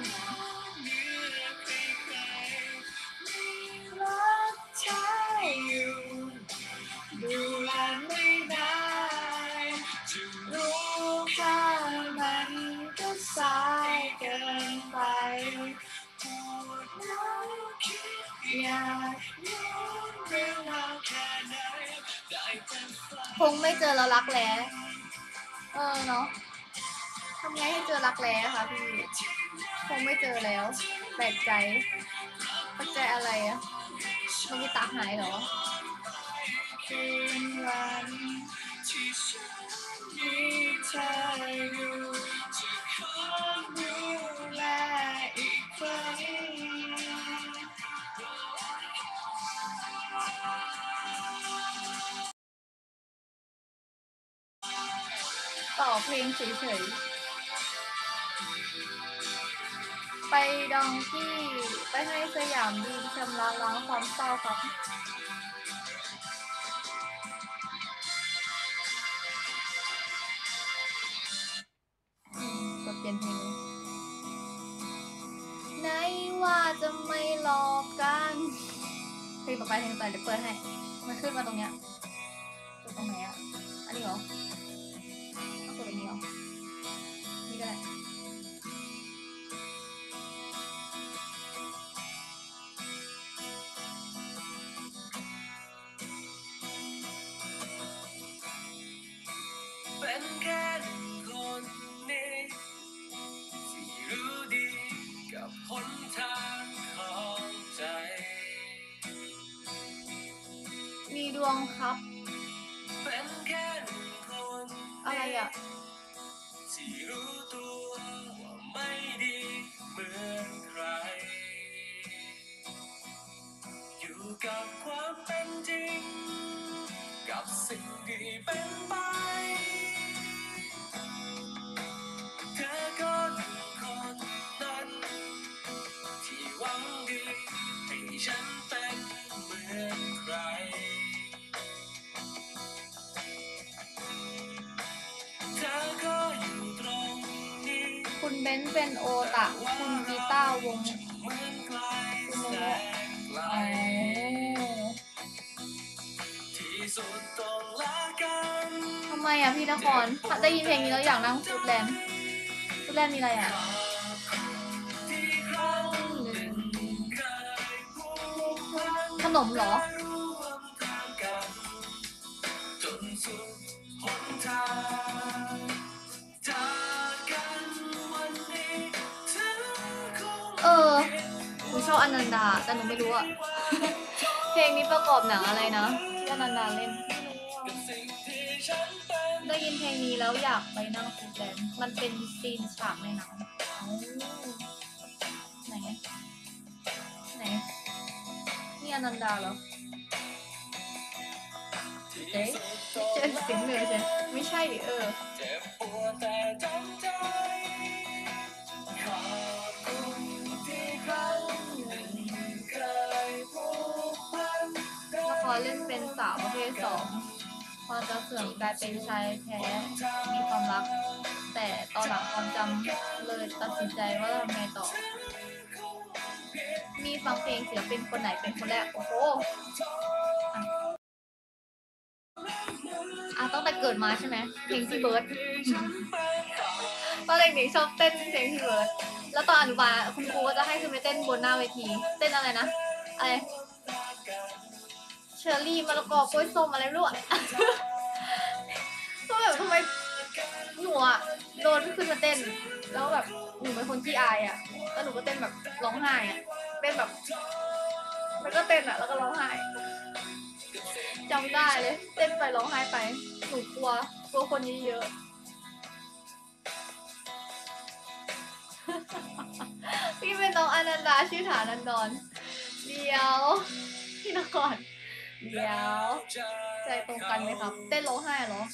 รักเธออยู่ดูแลไม่ได้จะรู้ค่ามันก็สายเกินไปปวดร้าวคิดอยากย้อนเรื่องราวแค่ไหนได้แต่ฝันคงไม่เจอแล้วรักแร้เนาะทำไงให้เจอรักแร้คะพี่คงไม่เจอแล้วแปลกใจอะไรอะโนบิตะหายเหรอคืนวันที่ฉันมีเธออยู่จะขอดูแลอีกครั้งต่อเพลงเฉยๆไปดองกี้ไปให้สยามดีชำระล้างความเศร้าครับกดเปลี่ยนเพลงไหนว่าจะไม่หลอกกันเพลงต่อไปเดี๋ยวเปิดให้มันขึ้นมาตรงเนี้ยตรงไหนอ่ะอันนี้เหรอเอาตัวนี้เหรอนี่ก็ได้เป็นแค่คนนี้ที่รู้ดีกับหนทางของใจมีดวงครับเป็นแค่คนอะไรอ่ะที่รู้ตัวว่าไม่ดีเหมือนใครอยู่กับความเป็นจริงกับสิ่งที่เป็นไปเธอก็คือคนนั้นที่หวังดีให้ฉันเป็นเหมือนใครเธอก็อยู่ตรงนี้คุณเบนซ์เป็นโอตะคุณกีตาร์วงคุณโมทำไมอ่ะพี่นครได้ยินเพลงนี้แล้วอยากนั่งฟูดแลนด์มีอะไรอ่ะขนมเหรอทางจากกันวันนี้ถึงคงหนูชอบอนันดาแต่หนูไม่รู้อะ เพลงนี้ประกอบหนังอะไรนะที่อนันดาเล่นได้ยินเพลงนี้แล้วอยากไปนั่งฟูดแลนด์มันเป็นซีนฉากในหนังไหนนี่อนันดาเหรอเจ๊เจ๊เสียงเหนือใช่ไม่ใช่ดิเจ็บปวดแต่จำใจขอบคุณที่ครั้งหนึ่งเคยผูกพันละครเล่นเป็นสาวประเภทสองพอจะเสื่อมกลายเป็นชายแท้มีความรัก แต่ตอนหลังความจำเลยตัดสินใจว่าจะทำไงต่อ มีฟังเพลงศิลปินคนไหนเป็นคนแรก โอ้โหตั้งแต่เกิดมาใช่ไหมเพลงพี่เบิร์ดตอนเด็กๆชอบเต้นเพลงพี่เบิร์ดแล้วตอนอนุบาลคุณครูก็จะให้ขึ้นไปเต้นบนหน้าเวที เต้นอะไรนะอะไรเชอร์รี่มะละกอกล้วยส้มอะไรไม่รู้อะ ก็แบบทำไมหนูอะโดนขึ้นมาเต้นแล้วแบบหนูเป็นคนขี้อายอะแล้วหนูก็เต้นแบบร้องไห้อะเต้นแบบแล้วก็เต้นอะแล้วก็ร้องไห้จำได้เลยเต้นไปร้องไห้ไปหนูกลัวคนเยอะๆ พี่เป็นน้องอนันดาชื่อฐานันดรเดี๋ยวพี่นครเดี๋ยวใจตรงกันไหมครับเต้นร้องไห้เหรอ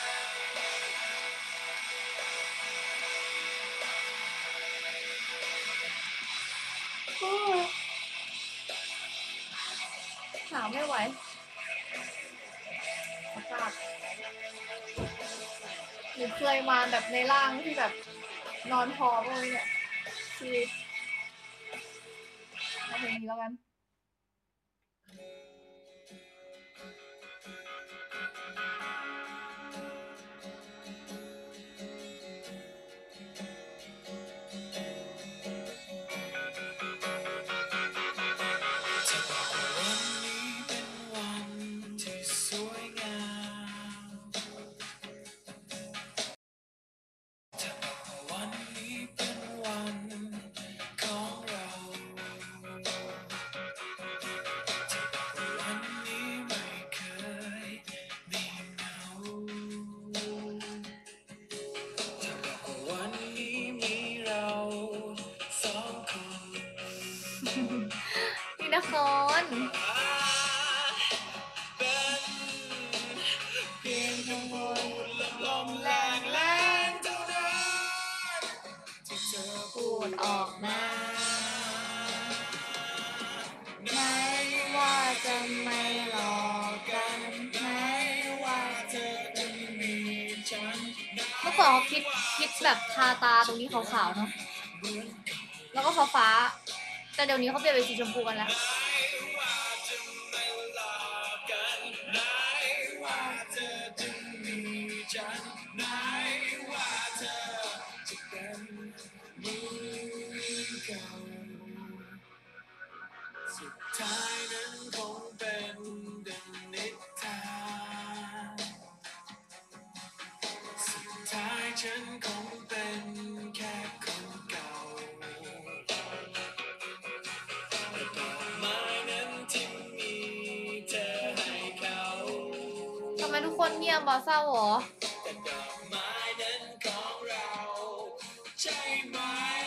หาไม่ไหวหนูเคยมาแบบในร่างที่แบบนอนพอพวกนี้เนี่ยชีวิตเอาเพลงนี้แล้วกันพี่นครเพียงคำพูดลมแรงแรงเท่านั้นที่เธอพูดออกมาไม่ว่าจะไม่หลอกกันไม่ว่าเธอจะมีฉันเมื่อก่อนเขาคิดแบบทาตาตรงนี้ขาวๆเนาะแล้วก็ฟ้าแต่เดี๋ยวนี้เขาเปลี่ยนเป็นสีชมพูกันแล้วสุดท้ายนั้นคงเป็นดังนิทานสุดท้ายฉันคงเป็นแค่คนเก่าดอกไม้นั้นที่มีเธอให้เขาทำไมทุกคนเงียบบ่เศร้าหรอแต่ดอกไม้นั้นของเราใช่ไหม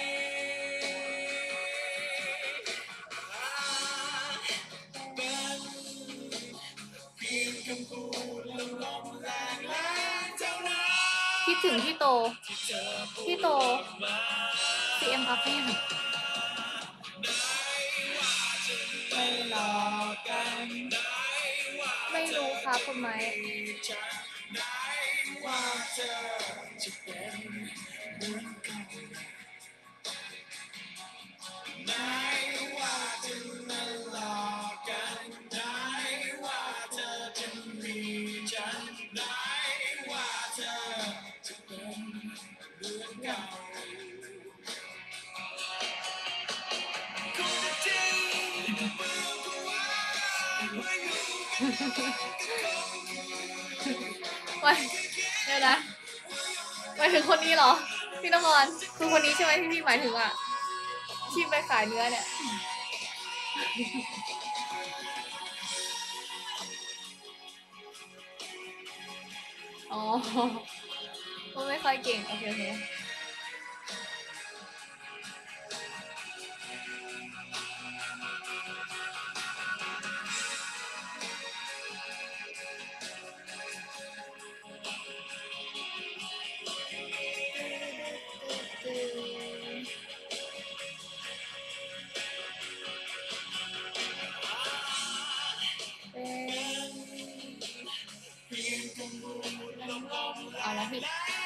เป็นเพียงคำพูดลมแรงแรงเท่านั้นคิดถึงพี่โตCM Cafe ไม่หลอกกันไม่รู้ครับคุณไหมว่าเธอจะเป็นเหมือนกันไม่ว่าจะมาหลอกกันไม่ว่าเธอจะมีฉันไม่ว่าเธอจะเป็นเหมือนกันไว้ยังไงหมายถึงคนนี้เหรอพี่นครคือคนนี้ใช่ไหมที่พี่หมายถึงอ่ะที่ไปขายเนื้อเนี่ยอ๋อก็ไม่ค่อยเก่งโอเคโอเคเอาแล้วพี่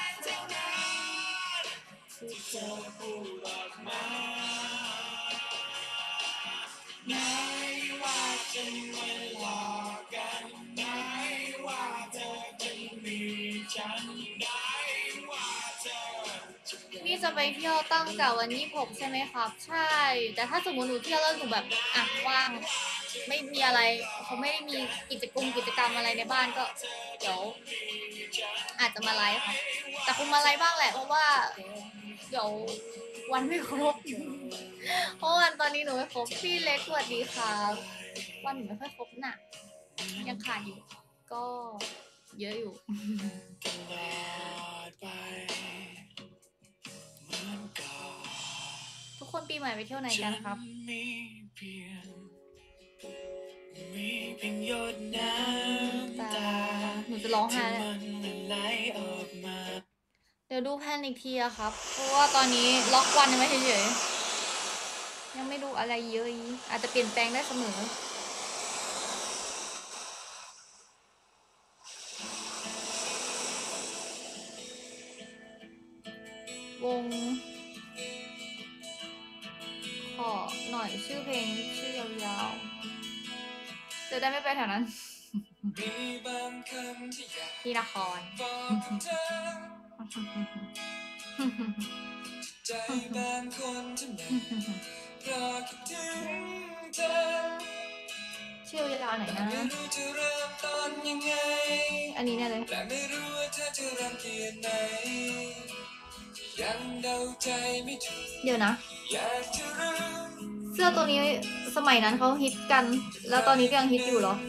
นี่จะไปเที่ยวตั้งแต่วัน26ใช่ไหมครับใช่แต่ถ้าสมมติหนูเที่ยวแล้วหนูแบบอ่ะว่างไม่มีอะไรเขาไม่ได้มีกิจกรรมอะไรในบ้านก็เดี๋ยวอาจจะมาไลฟ์ค่ะแต่คงมาไลฟ์บ้างแหละเพราะว่าเดี๋ยววันไม่ครบเพราะวันตอนนี้หนูไม่ครบพี่เล็กสวัสดีครับวันหนูไม่ค่อยครบน่ะยังขาดอยู่ก็เยอะอยู่ทุกคนปีใหม่ไปเที่ยวไหนกันครับหนูจะร้องไห้เดี๋ยวดูแพนอีกทีอะครับเพราะว่าตอนนี้ล็อกวันยังไม่เฉยๆยังไม่ดูอะไรเยอะอาจจะเปลี่ยนแปลงได้เสมอวงขอหน่อยชื่อเพลงชื่อยาวๆจะได้ไม่ไปแถวนั้นพี่นครชื่อยาวไหนนะอันนี้แน่เลยเดี๋ยวนะเสื้อตัวนี้สมัยนั้นเขาฮิตกันแล้วตอนนี้ก็ยังฮิตอยู่เหรอ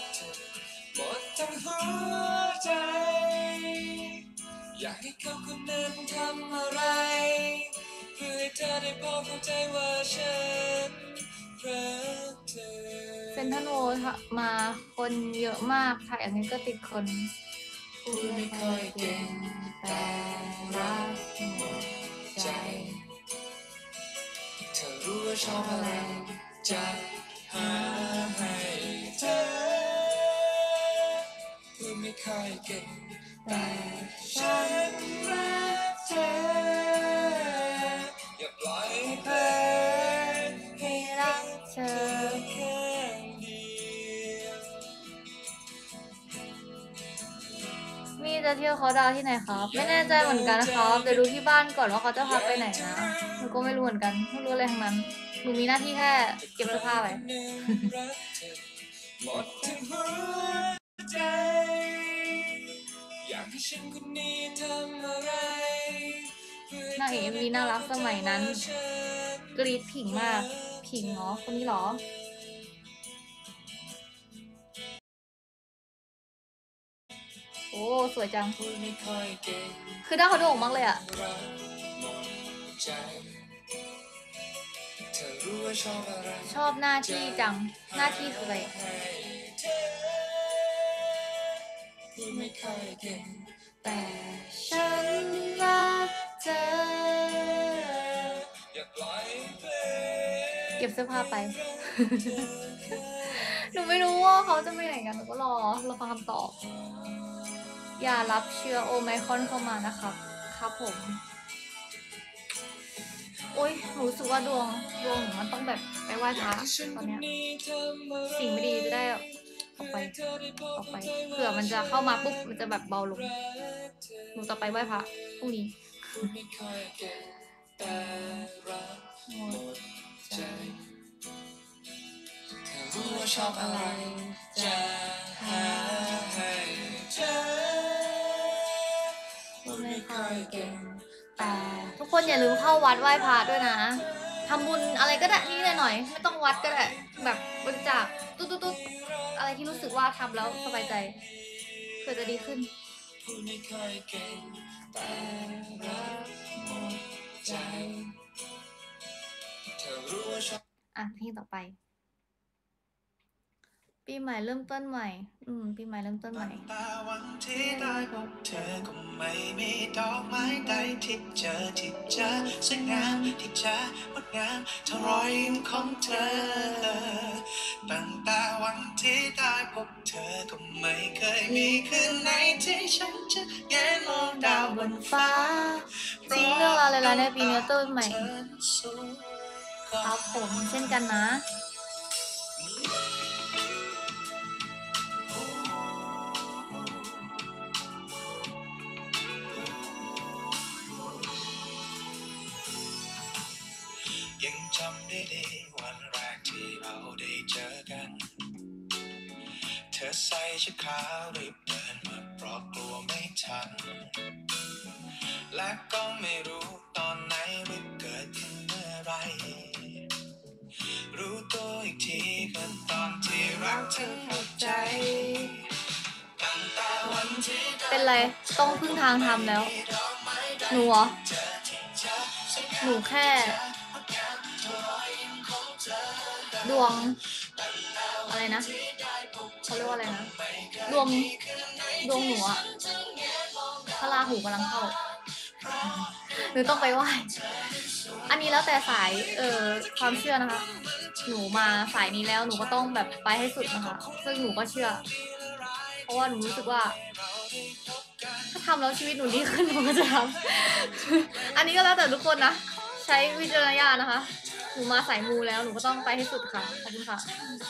อยากให้เขาคนนั้นทำอะไรเพื่อให้เธอได้พอเข้าใจว่าฉันรักเธอเซนทรัลโวลด์มาคนเยอะมากถ่ายอันนี้ก็ติดคนพูดไม่ค่อยเก่งแต่รักหมดใจเธอรู้ว่าชอบอะไรจะหาให้เธอพูดไม่ค่อยเก่งแต่ฉันรักเธออย่าปล่อยเพลงให้รักเธอแค่เดียวมีจะเที่ยวเขาดาวที่ไหนครับไม่แน่ใจเหมือนกันครับเดี๋ยวดูที่บ้านก่อนว่าเขาจะพาไปไหนนะหนูก็ไม่รู้เหมือนกันไม่รู้อะไรทั้งนั้นหนูมีหน้าที่แค่เก็บเสื้อผ้าไว้หมดทั้งหัวใจอยากให้ฉันคนนี้ทำอะไรนางเอก MV น่ารักสมัยนั้นกรี๊ดผิงมากผิงเหรอคนนี้เหรอโอ้สวยจังคือหน้าเขาโด่งมากเลยอะชอบหน้าที่จังหน้าที่คืออะไรแต่ฉันรักเธอเก็บเสื้อผ้าไป หนูไม่รู้ว่าเขาจะไปไหนกันหนูก็รอฟังคำตอบอย่ารับเชื้อโอไมครอนเข้ามานะครับครับผมโอ๊ยรู้สึกว่าดวงหนูมันต้องแบบไปไหว้พระตอนเนี้ยสิ่งไม่ดีจะได้ออกไปเผื่อมันจะเข้ามาปุ๊บมันจะแบบเบาลงหนูจะไปไหว้พระพรุ่งนี้รู้ว่าชอบอะไรจะหาให้เจอไม่ไม่ค่อยเก่งแต่ทุกคนอย่าลืมเข้าวัดไหว้พระด้วยนะทำบุญอะไรก็ได้นี่หน่อยไม่ต้องวัดก็ได้แบบบริจาคตุ๊ดอะไรที่รู้สึกว่าทำแล้วสบายใจเพื่อจะดีขึ้นพูดไม่ค่อยเก่งแต่รักหมดใจเธอรู้ว่าชอบอ่ะเพลงต่อไป ปีใหม่เริ่มต้นใหม่ปีใหม่เริ่มต้นใหม่แต่วันที่ได้พบเธอก็ไม่มีดอกไม้ใดที่เจอที่จะสวยงามที่จะงดงามเท่ารอยยิ้มของเธอตั้งแต่วันที่ได้พบเธอก็ไม่เคยมีคืนไหนที่ฉันจะแงนมองดาวบนฟ้าจริงเรื่องราวเลยในปีนี้ต้นใหม่เธอสวยกว่าครับผมเช่นกันนะยังจำได้ดีวันแรกที่เราได้เจอกัน เธอใส่ชุดขาวรีบเดินมาเพราะกลัวไม่ทัน และก็ไม่รู้ตอนไหนหรือเกิดขึ้นเมื่อไร รู้ตัวอีกทีก็ตอนที่รักทั้งหมดใจตั้งแต่วันที่ได้เป็นไรต้องพึ่งทางทำแล้ว หนูเหรอหนูแค่ ดวงอะไรนะเขาเรียกว่าอะไรนะดวงหนูอะพระราหูกำลังเข้าหนูต้องไปไหว้อันนี้แล้วแต่สายความเชื่อนะคะหนูมาสายนี้แล้วหนูก็ต้องแบบไปให้สุดนะคะซึ่งหนูก็เชื่อเพราะว่าหนูรู้สึกว่าถ้าทำแล้วชีวิตหนูดีขึ้นหนูก็จะทำอันนี้ก็แล้วแต่ทุกคนนะใช้วิจารณญาณนะคะหนูมาสายมูแล้วหนูก็ต้องไปให้สุดค่ะขอบคุณค่ะ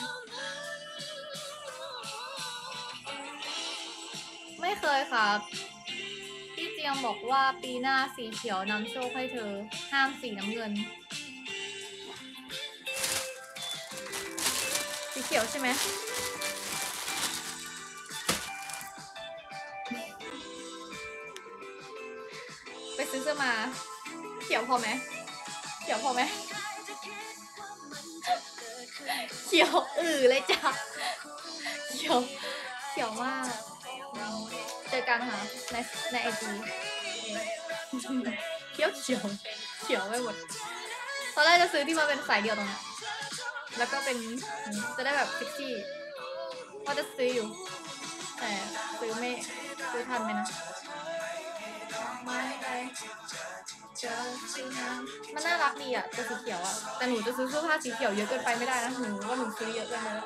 ไม่เคยค่ะพี่เจียงบอกว่าปีหน้าสีเขียวนำโชคให้เธอห้ามสีน้ำเงินสีเขียวใช่ไหมไปซื้อเสื้อมาเขียวพอไหมเขียวพอไหมเขียวเลยจ้ะเขียวมากเจอกันค่ะในไอจีเขียวไปหมดตอนแรกจะซื้อที่มาเป็นสายเดียวตรงนี้แล้วก็เป็นจะได้แบบเซ็กซี่ว่าจะซื้ออยู่แต่ซื้อทันไหมนะมันน่ารักดีอ่ะตัวสีเขียวอ่ะแต่หนูจะซื้อเสื้อผ้าสีเขียวเยอะเกินไปไม่ได้นะหนูว่าหนูซื้อเยอะเกินไปแล้ว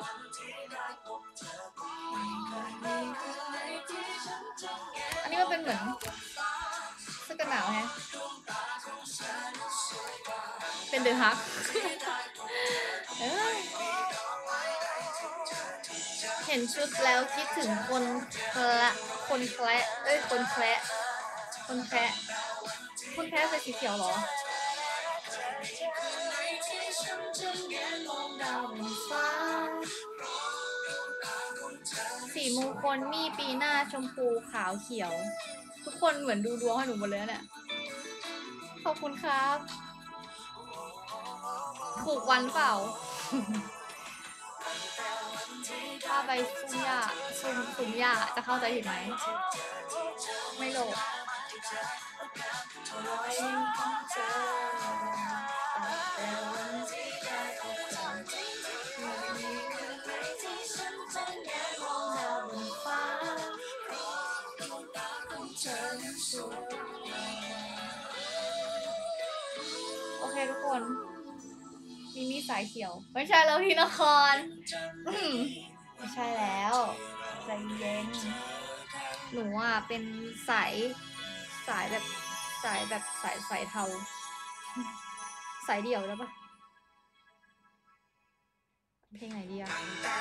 อันนี้มันเป็นเหมือนเสื้อกันหนาวไงเป็นเดอะฮักเห็นชุดแล้วคิดถึงคนแคระคุณแคระใส่สีเขียวเหรอสีมงคลมีปีหน้าชมพูขาวเขียวทุกคนเหมือนดูดวงให้หนูหมดเลยเนี่ยขอบคุณครับถูกวันเปล่าถ้าไปซุ่มหญ้าจะเข้าใจผิดไหมไม่โหลดโอเคทุกคนมีสายเขียวไม่ใช่แล้วพี่นครไม่ใช่แล้วใจเย็นหนูอ่ะเป็นสายแบบสายเทาสายเดี่ยวแล้วปะเพลงไหนดีอ่ะ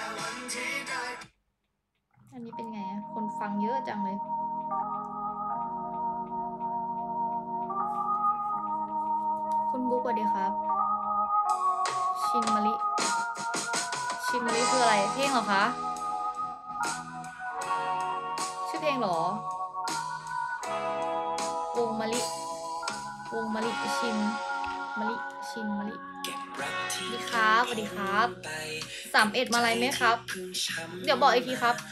อันนี้เป็นไงอ่ะคนฟังเยอะจังเลยคุณบุ๊กสวัสดีครับชินมะลิคืออะไรเพลงเหรอคะชื่อเพลงเหรองมะลิชินมะลิชินมะลิสวัสดีครับสวัสดีครับ31มาอะไรไหมครับเดี๋ยวบอกอีกทีครับ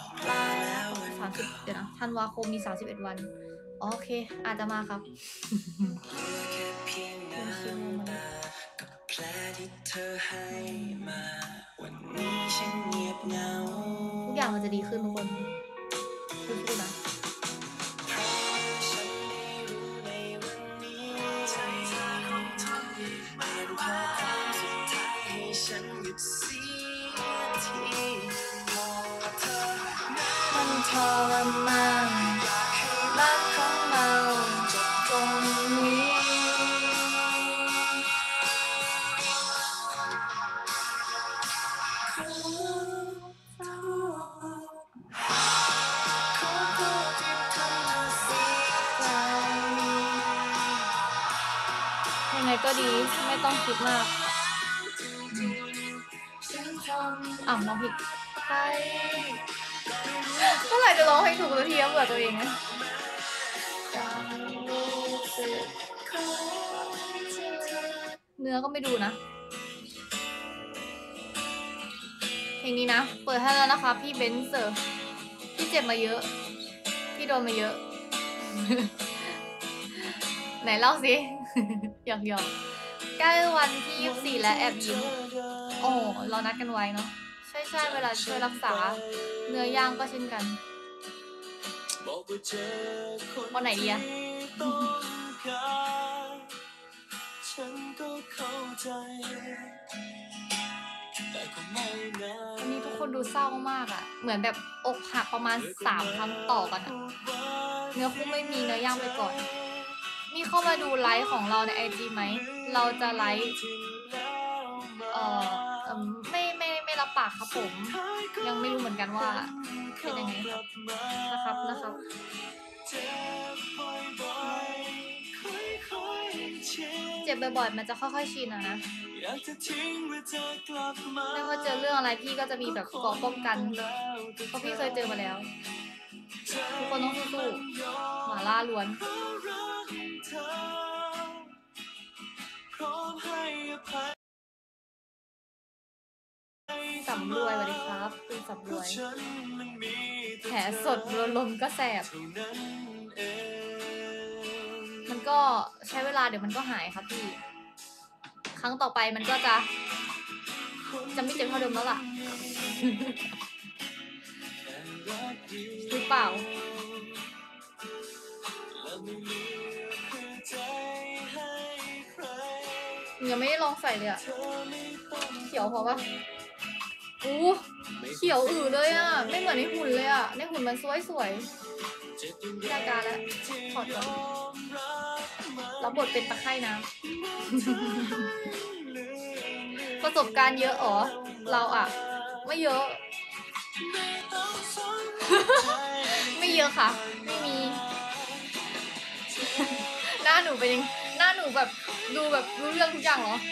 30เดี๋ยวนะธันวาคมมี31วันโอเคอาจจะมาครับทุกอย่างมันจะดีขึ้นทุกคนสู้ๆนะมันทรมานรักของเราจบตรงนี้ยังไงก็ดีไม่ต้องคิดมากร้องผิดเมื่อไหร่จะร้องให้ถูกสักทีเบื่อตัวเองนะเนื้อก็ไม่ดูนะเพลงนี้นะเปิดให้แล้วนะคะพี่เบนซ์พี่เจ็บมาเยอะพี่โดนมาเยอะ ไหนเล่าสิหยอกใกล้วันที่24และแอบยิ้มโอ้เรานัดกันไว้เนาะใช่เวลาช่วยรักษาเนื้อย่างก็เช่นกันวันไหนดีอะวันนี้ทุกคนดูเศร้ามากอะเหมือนแบบอกหักประมาณ3 ครั้งต่อกันอะเนื้อคู่ไม่มีเนื้อย่างไปก่อนนี่เข้ามาดูไลฟ์ของเราใน IG ไหมเราจะไลฟ์ไม่รับปากครับผมยังไม่รู้เหมือนกันว่าเป็นยังไงครับนะครับเจ็บบ่อยๆมันจะค่อยๆชินนะไม่ว่าเจอเรื่องอะไรพี่ก็จะมีแบบเกราะป้องกันเพราะพี่เคยเจอมาแล้วทุกคนต้องสู้ๆหมาล่าล้วนสำรวยสวัสดีครับคุณสำรวยแผลสดลมก็แสบมันก็ใช้เวลาเดี๋ยวมันก็หายครับพี่ครั้งต่อไปมันก็จะไม่เจ็บเท่าเดิมแล้วล่ะหรือเปล่ายังไม่ได้ลองใส่เลยอะเขียวพอปะเขียวเลยอ่ะไม่เหมือนในหุ่นเลยอ่ะในหุ่นมันสวยได้การแล้วถอดก่อนรับบทเป็นตะไคร่น้ำประสบการณ์เยอะอ๋อเราอ่ะไม่เยอะ ไม่เยอะค่ะไม่มี หน้าหนูเป็นยังหน้าหนูแบบดูแบบรู้เรื่องทุกอย่างเหรอ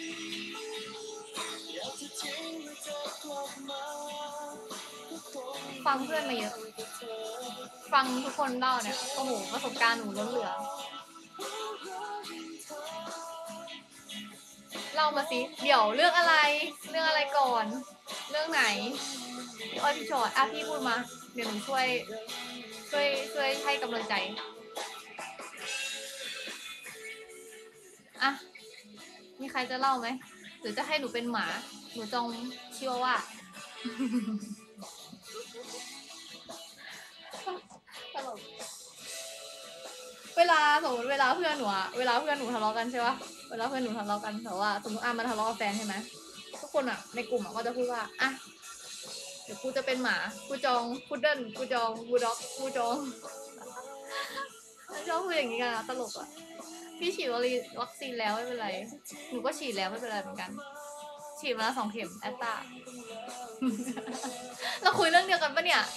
ฟังเพื่อนมาเยอะฟังทุกคนเล่าเนี่ยโอ้โหประสบการณ์หนูล้นเหลือเล่ามาสิเดี๋ยวเรื่องอะไรก่อนเรื่องไหนพี่อ้อยพี่ชอตพี่พูดมาเดี๋ยวหนูช่วยให้กำลังใจมีใครจะเล่าไหมหรือจะให้หนูเป็นหมาหนูจองชิวาว่าตลกเวลาสมมติเวลาเพื่อนหนูทะเลาะกันใช่ปะเวลาเพื่อนหนูทะเลาะกันแต่ว่าสมมติมันทะเลาะกับแฟนใช่ไหมทุกคนในกลุ่มก็จะพูดว่าเดี๋ยวกูจะเป็นหมากูจองพุดเดิ้ลกูจองบูลด็อกกูจองชอบพูดอย่างนี้กันตลกพี่ฉีดวัคซีนแล้วไม่เป็นไรหนูก็ฉีดแล้วไม่เป็นไรเหมือนกันฉีดมาแล้ว2 เข็มแอสตราเราคุยเรื่องเดียวกันปะเนี่ย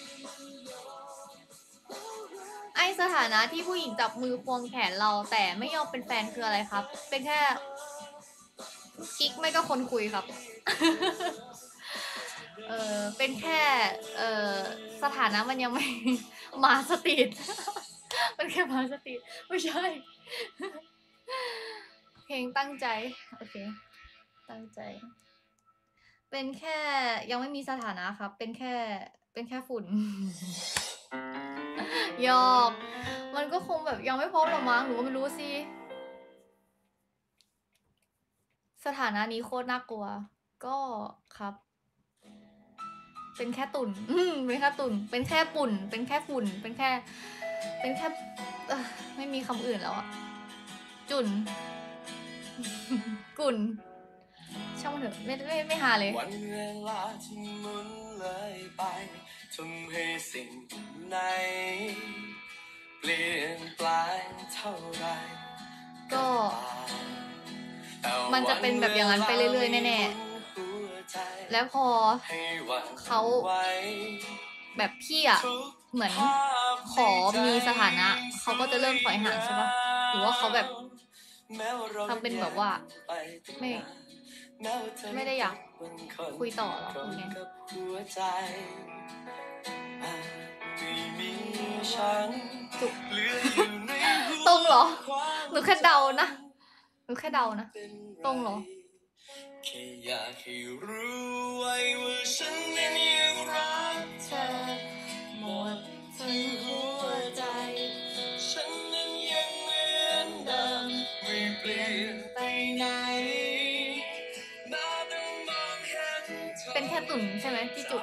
สถานะที่ผู้หญิงจับมือควงแขนเราแต่ไม่ยอมเป็นแฟนคืออะไรครับเป็นแค่กิ๊กไม่ก็คนคุยครับ เป็นแค่สถานะมันยังไม่มาสตรีทมันแค่พลาสติกไม่ใช่ เพลงตั้งใจโอเคตั้งใจเป็นแค่ยังไม่มีสถานะครับเป็นแค่ฝุ่น หยอกมันก็คงแบบยังไม่พร้อมหรอกมั้งหนูก็ไม่รู้สิสถานะนี้โคตรน่ากลัวก็ครับเป็นแค่ตุ่นเป็นแค่ตุ่นเป็นแค่ปุ่นเป็นแค่ฝุ่นเป็นแค่ไม่มีคำอื่นแล้วอะจุ่น กุ่นช่างมันเถอะไม่หาเลยวันเวลาที่หมุนเลยไปทำให้สิ่งไหนเปลี่ยนแปลงเท่าไรก็มันจะเป็นแบบอย่างนั้นไปเรื่อยๆแน่ๆแล้วพอเขาแบบพี่อะเหมือนขอมีสถานะเขาก็จะเริ่มถอยห่างใช่ปะหรือว่าเขาแบบทำเป็นแบบว่าไม่ได้อยากคุยต่อหรอคุณเนี่ยจุกตรงเหรอหนูแค่เดานะตรงเหรอแค่อยากให้รู้ไว้ว่าฉันนั้นยังรักเธอหมดทั้งหัวใจฉันนั้นยังเหมือนเดิมไม่เปลี่ยนไปไหนเป็นแค่ตุ่นใช่ไหมที่จุด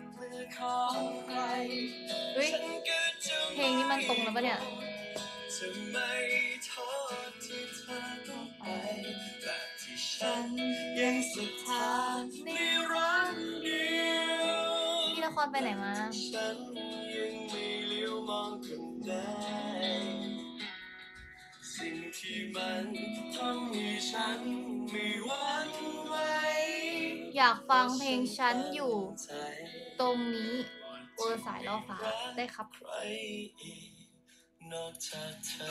เฮ้ยเพลงนี้มันตรงแล้วปะเนี่ยยังสุดทางในรักเดียวพี่ละครไปไหนมาฉันยังไม่เลี้ยวมองคนใดสิ่งที่มันทำให้ฉันไม่หวั่นไหวอยากฟังเพลงฉันอยู่ตรงนี้เวอร์สายล่อฟ้าได้ครับใครอีกนอกจากเธอ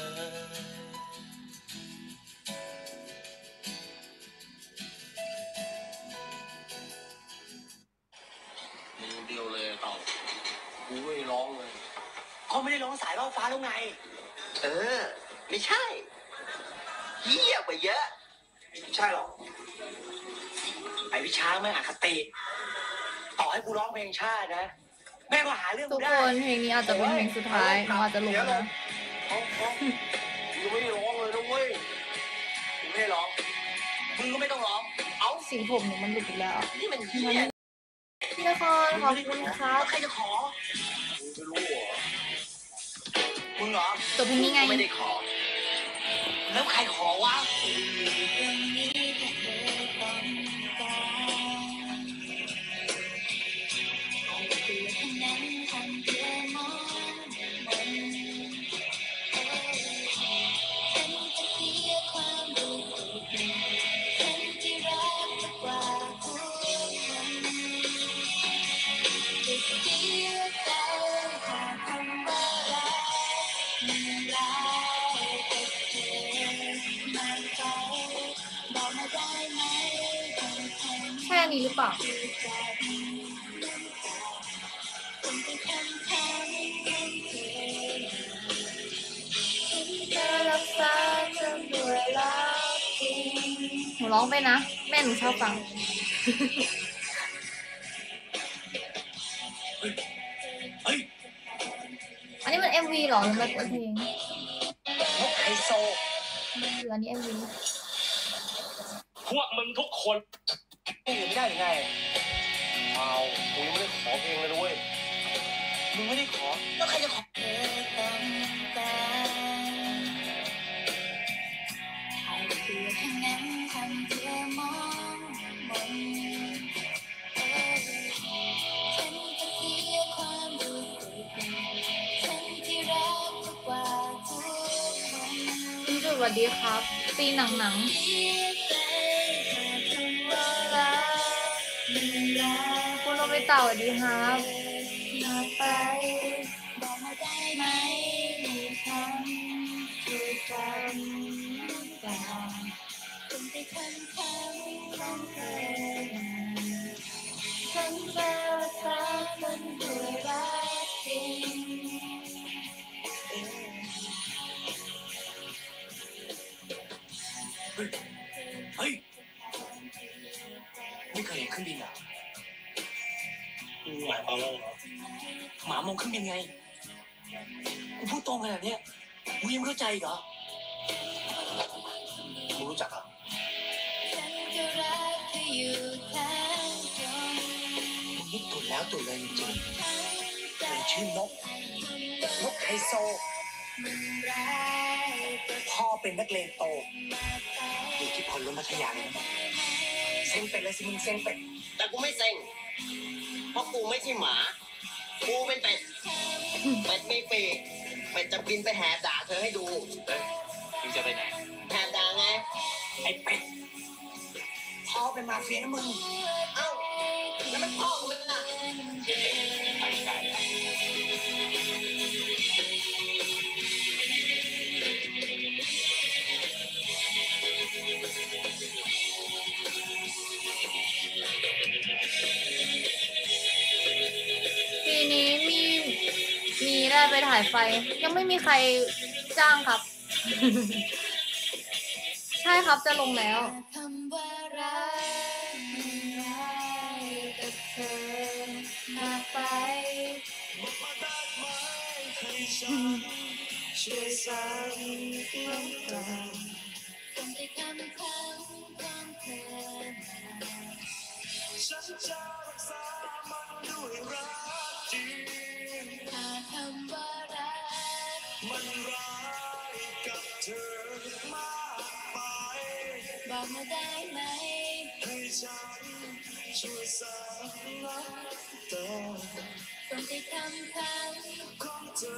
เดียวเลยเต่ากูไม่ร้องเลยเขาไม่ได้ร้องสายล่อฟ้าแล้วไงไม่ใช่เหี้ยไปเยอะใช่หรอไอวิชาแม่งอคติต่อให้กูร้องเพลงชาตินะแม่งก็หาเรื่องทุกคนเพลงนี้อาจจะเป็นเพลงสุดท้ายเราอาจจะลงนะกูไม่ได้ร้องเลยนะเว้ยกูไม่ได้ร้องมึงก็ไม่ต้องร้องเอาสีผมหนูมันหลุดอีกแล้วนี่มันเหี้ยพี่ละครขอบคุณครับใครจะขอไม่รู้เหรอมึงเหรอจบเพลงนี้ไงไม่ได้ขอแล้วใครขอวะแค่นี้หรือเปล่าหนูร้องไปนะแม่หนูชอบฟัง อันนี้มัน MV หรอหรือมันเป็นเพลงไฮโซหรืออันนี้ MV พวกมึงทุกคนไม่ได้หรือไงเอากูยังไม่ได้ขอเพลงเลยด้วยมึงไม่ได้ขอแล้วใครจะขอพี่จุดสวัสดีครับตีหนังคุณโรเบต้าสวัสดีครับมาไปบอกมาได้ไหมฉันช่วยกันก่อนคุณไปคันของเธอฉันจะรักษามันด้วยรักจริงเฮ้ยไม่เคยเห็นเครื่องบินอ่ะหมายความว่าหมามองเครื่องบินไงกูพูดตรงขนาดเนี้ยมึงยังไม่เข้าใจเหรอมึงรู้จักอ่ะมึงนี่ตุ่นแล้วตุ่นเลยจริงๆมันชื่อนกไฮโซพ่อเป็นนักเลงโตอยู่ที่พลมัธยาเลยนะเซ็งเป็ดเลยสิมึงเซ็งเป็ดแต่กูไม่เซ็งเพราะกูไม่ใช่หมา กูเป็นเป็ด เป็ดมีปีกเป็ดจะบินไปแหบด่าเธอให้ดูเฮ้ยมึงจะไปไหนแหบด่าไงไอ้เป็ดพ่อเป็นมาเฟียนะมึงเอ้า แล้วมันพ่อกูเป็นน่ะไปไกลอะปีนี้มีได้ไปถ่ายไฟ ยังไม่มีใครจ้างครับ ใช่ครับจะลงแล้วคำว่ารักมันร้ายกับเธอมากไปช่วยสร้างน้ำตาคงจะคำของเธอฉันจะรักษามันด้วยรักจริงถ้าคำว่ารักมันร้ายกับเธอมากไปบอกมาได้ไหมให้ฉันช่วยสร้างน้ำตาคงจะคำของเธอ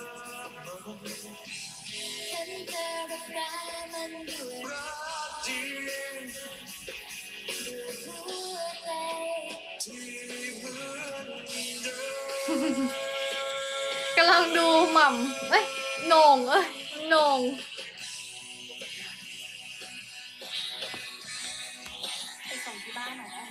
ฉันจะรักษามันด้วยรักจริงด้วยหัวใจที่เหมือนเดิมกำลังดูหม่ำเอ้ยโหน่งโหน่งไปส่งที่บ้านหน่อยได้ไหม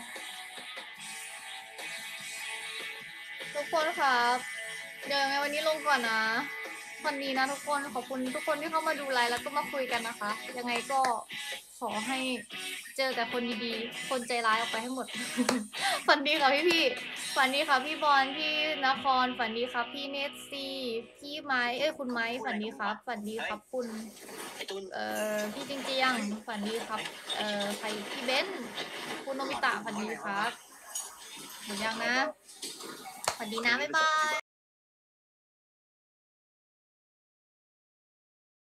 ทุกคนครับ เดี๋ยวยังไงวันนี้ลงก่อนนะวันนี้นะทุกคนขอบคุณทุกคนที่เข้ามาดูไลฟ์แล้วก็มาคุยกันนะคะ ยังไงก็ขอให้เจอแต่คนดีๆ คนใจร้ายออกไปให้หมด ฝันดีค่ะพี่ฝันดีค่ะพี่บอลพี่นครฝันดีครับพี่เนสซี่พี่ไม้คุณไม้ฝันดีครับฝันดีครับคุณไอ้ตุนพี่จริงจียังฝันดีครับใครพี่เบนคุณโนมิตะฝันดีครับหมดยังนะฝันดีนะบ๊ายบาย